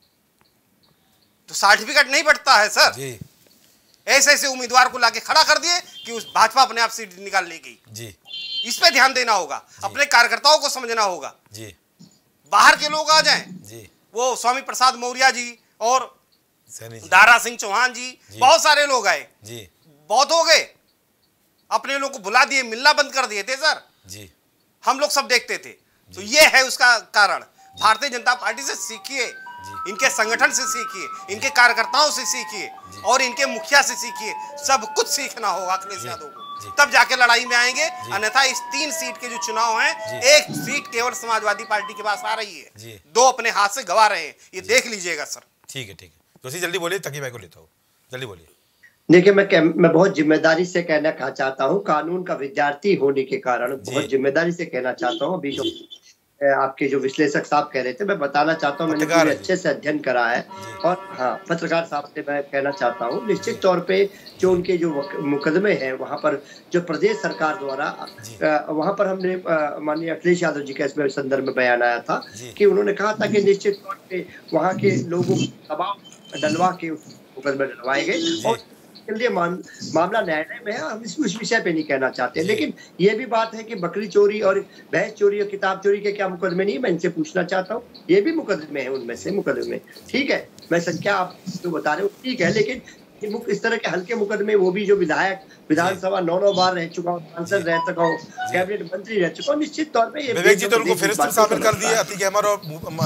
तो सर्टिफिकेट नहीं बढ़ता है सर। ऐसे ऐसे उम्मीदवार को लाके खड़ा कर दिए कि उस भाजपा अपने आप सीट निकाल लेगी जी। इस पे ध्यान देना होगा, अपने कार्यकर्ताओं को समझना होगा जी। बाहर के लोग आ जाएं जी, वो स्वामी प्रसाद मौर्य जी और दारा सिंह चौहान जी, बहुत सारे लोग आए जी, बहुत हो गए, अपने लोग को बुला दिए, मिलना बंद कर दिए थे सर जी, हम लोग सब देखते थे। तो ये है उसका कारण। भारतीय जनता पार्टी से सीखिए, इनके संगठन से सीखिए, इनके कार्यकर्ताओं से सीखिए और इनके मुखिया से सीखिए, सब कुछ सीखना होगा अखिलेश यादव को, तब जाके लड़ाई में आएंगे। अन्यथा इस 3 सीट के जो चुनाव हैं, 1 सीट केवल समाजवादी पार्टी के पास आ रही है, 2 अपने हाथ से गवा रहे हैं, ये देख लीजिएगा सर।
ठीक है, ठीक है, तो जल्दी बोलिए, तकी भाई को लेता हूँ, जल्दी बोलिए।
देखिए, मैं बहुत जिम्मेदारी से कहना चाहता हूँ, कानून का विद्यार्थी होने के कारण बहुत जिम्मेदारी से कहना चाहता हूँ। अभी जो आपके जो विश्लेषक साहब कह रहे थे, मैं बताना चाहता हूँ, मैंने अच्छे से अध्ययन करा है। और हाँ, पत्रकार साहब से मैं कहना चाहता हूँ, निश्चित तौर पे जो उनके जो मुकदमे हैं वहाँ पर जो प्रदेश सरकार द्वारा, वहाँ पर हमने माननीय अखिलेश यादव जी का इसमें संदर्भ में बयान आया था कि उन्होंने कहा था कि निश्चित तौर पे वहाँ के लोगों को दबाव डलवा के मुकदमे डलवाए गए और लिए मामला न्यायालय में है। हम उस विषय पे नहीं कहना चाहते, लेकिन ये भी बात है कि बकरी चोरी और भैंस चोरी और किताब चोरी के क्या मुकदमे नहीं, मैं इनसे पूछना चाहता हूँ, ये भी मुकदमे हैं, उनमें से मुकदमे, ठीक है, मैं संख्या आप जो बता रहे हो ठीक है, लेकिन इस तरह के हल्के मुकदमे, वो भी जो विधायक विधानसभा 9 बार रह चुका हूँ, सांसद रह चुका हूँ, कैबिनेट मंत्री रह चुका हूँ, निश्चित तौर पे ये
जी तो उनको फिर शामिल कर दिया अतीक अहमद और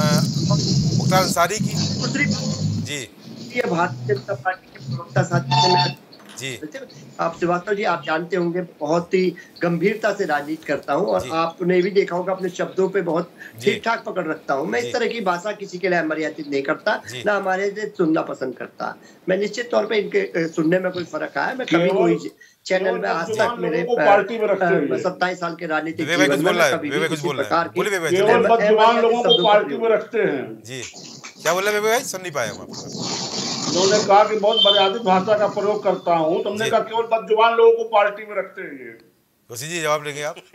मुख्तार अंसारी की जी।
ये भारतीय जनता पार्टी के प्रवक्ता साथी
जी,
आप श्रीवास्तव जी, आप जानते होंगे बहुत ही गंभीरता से राजनीति करता हूं और आपने भी देखा होगा अपने शब्दों पे बहुत ठीक ठाक पकड़ रखता हूं। मैं इस तरह की भाषा किसी के लिए अमर्यादित नहीं करता, ना हमारे से सुनना पसंद करता। मैं निश्चित तौर पे इनके सुनने में कोई फर्क आया, मैं कभी कोई चैनल में आज तक मेरे 27 साल के राजनीतिक जीवन में कभी किसी प्रकार की
लोगों को पार्टी में रखते हैं
जी। क्या बोल रहे भाई, सुन नहीं पाया हम।
उन्होंने कहा कि बहुत मर्यादित भाषा का प्रयोग करता हूं, तुमने कहा केवल बदजुबान लोगों को पार्टी में रखते हैं। ये
जी जवाब देंगे आप।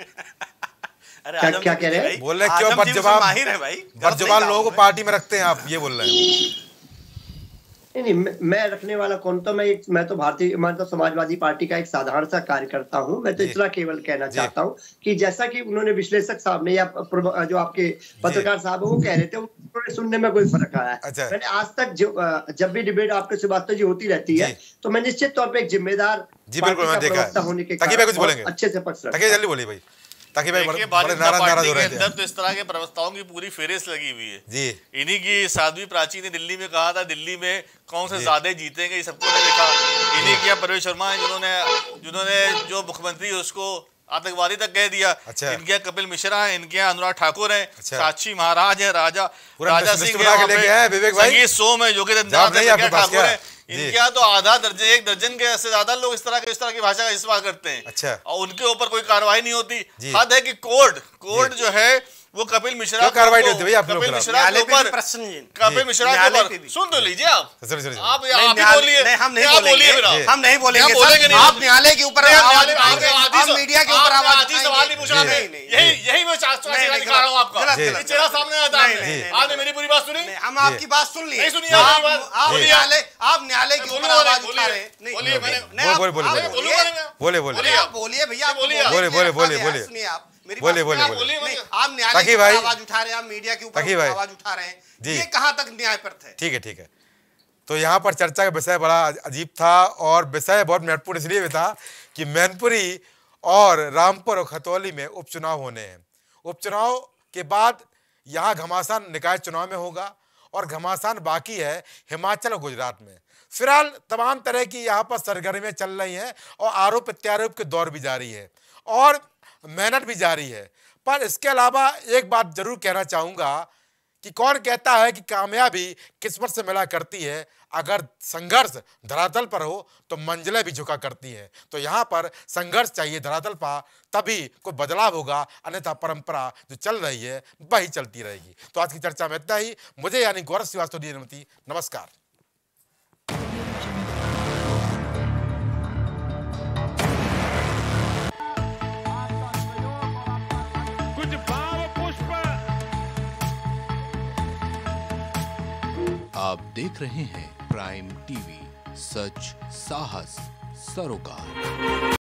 अरे क्या कह रहे हैं?
बोल रहे क्यों बदजुबान लोगों को पार्टी में रखते हैं आप, ये बोल रहे हैं?
नहीं, मैं रखने वाला कौन, तो मैं तो भारतीय समाजवादी पार्टी का एक साधारण सा कार्यकर्ता हूं। मैं तो इतना केवल कहना चाहता हूं कि जैसा कि उन्होंने विश्लेषक साहब ने या जो आपके पत्रकार साहब वो कह रहे थे, उन्होंने सुनने में कोई फर्क आया है। मैंने आज तक जब भी डिबेट आपके श्रीवास्तव जी होती रहती है, तो मैं निश्चित तौर पर एक जिम्मेदार प्रवक्ता होने के कारण अच्छे से पक्ष रखता हूं।
जल्दी बोलिए भाई, ताकि भाई
भारतीय जनता पार्टी के अंदर तो इस तरह के प्रवक्ताओं की पूरी फेरिस्त लगी हुई है जी। इन्हीं की साध्वी प्राची ने दिल्ली में कहा था, दिल्ली में कौन से ज्यादा जीतेंगे, ये सबको ने देखा। इन्हीं किया परवेश शर्मा है जिन्होंने जो मुख्यमंत्री उसको आतंकवादी तक कह दिया। इनके कपिल मिश्रा है, इनके अनुराग ठाकुर है, साक्षी महाराज है, राजा सिंह है, सोम है, योगेंद्र ठाकुर है। इनके यहाँ तो एक दर्जन के से ज्यादा लोग इस तरह की भाषा का इस्तेमाल करते हैं। और उनके ऊपर कोई कार्रवाई नहीं होती। हद है कि कोर्ट जो है वो कपिल मिश्रा
कार्रवाई नहीं होती भैया,
कपिल मिश्रा के ऊपर कपिल मिश्रा के ऊपर सुन तो लीजिए आप बोलिए,
हम नहीं बोलेंगे, आप न्यायालय के ऊपर आवाज, मीडिया के ऊपर आवाज,
सवाल नहीं पूछा, यही मैं दिखा रहा हूँ आपका चेहरा सामने आता है। आपने मेरी पूरी बात सुनी,
हम आपकी बात सुन ली,
नहीं सुनी
आप न्यायालय के ऊपर आवाज उठा रहे हैं।
बोलिए
भैया, सुनिए आप
बोले
आप न्यायालय की आवाज उठा रहे हैं, आप मीडिया के ऊपर आवाज उठा रहे हैं, ये कहां तक न्यायप्रत है?
ठीक है। तो यहाँ पर चर्चा का विषय बड़ा अजीब था और विषय बहुत महत्वपूर्ण इसलिए भी था कि मैनपुरी और रामपुर और खतौली में उपचुनाव होने हैं। उपचुनाव के बाद यहाँ घमासान निकाय चुनाव में होगा और घमासान बाकी है हिमाचल और गुजरात में। फिलहाल तमाम तरह की यहाँ पर सरगर्मियाँ चल रही हैं और आरोप प्रत्यारोप के दौर भी जारी है और मेहनत भी जारी है। पर इसके अलावा एक बात जरूर कहना चाहूँगा कि कौन कहता है कि कामयाबी किस्मत से मिला करती है, अगर संघर्ष धरातल पर हो तो मंजिलें भी झुका करती हैं। तो यहाँ पर संघर्ष चाहिए धरातल पर, तभी कोई बदलाव होगा, अन्यथा परंपरा जो चल रही है वही चलती रहेगी। तो आज की चर्चा में इतना ही। मुझे यानी गौरव श्रीवास्तव दी अनुमति, नमस्कार।
आप देख रहे हैं प्राइम टीवी, सच साहस सरोकार।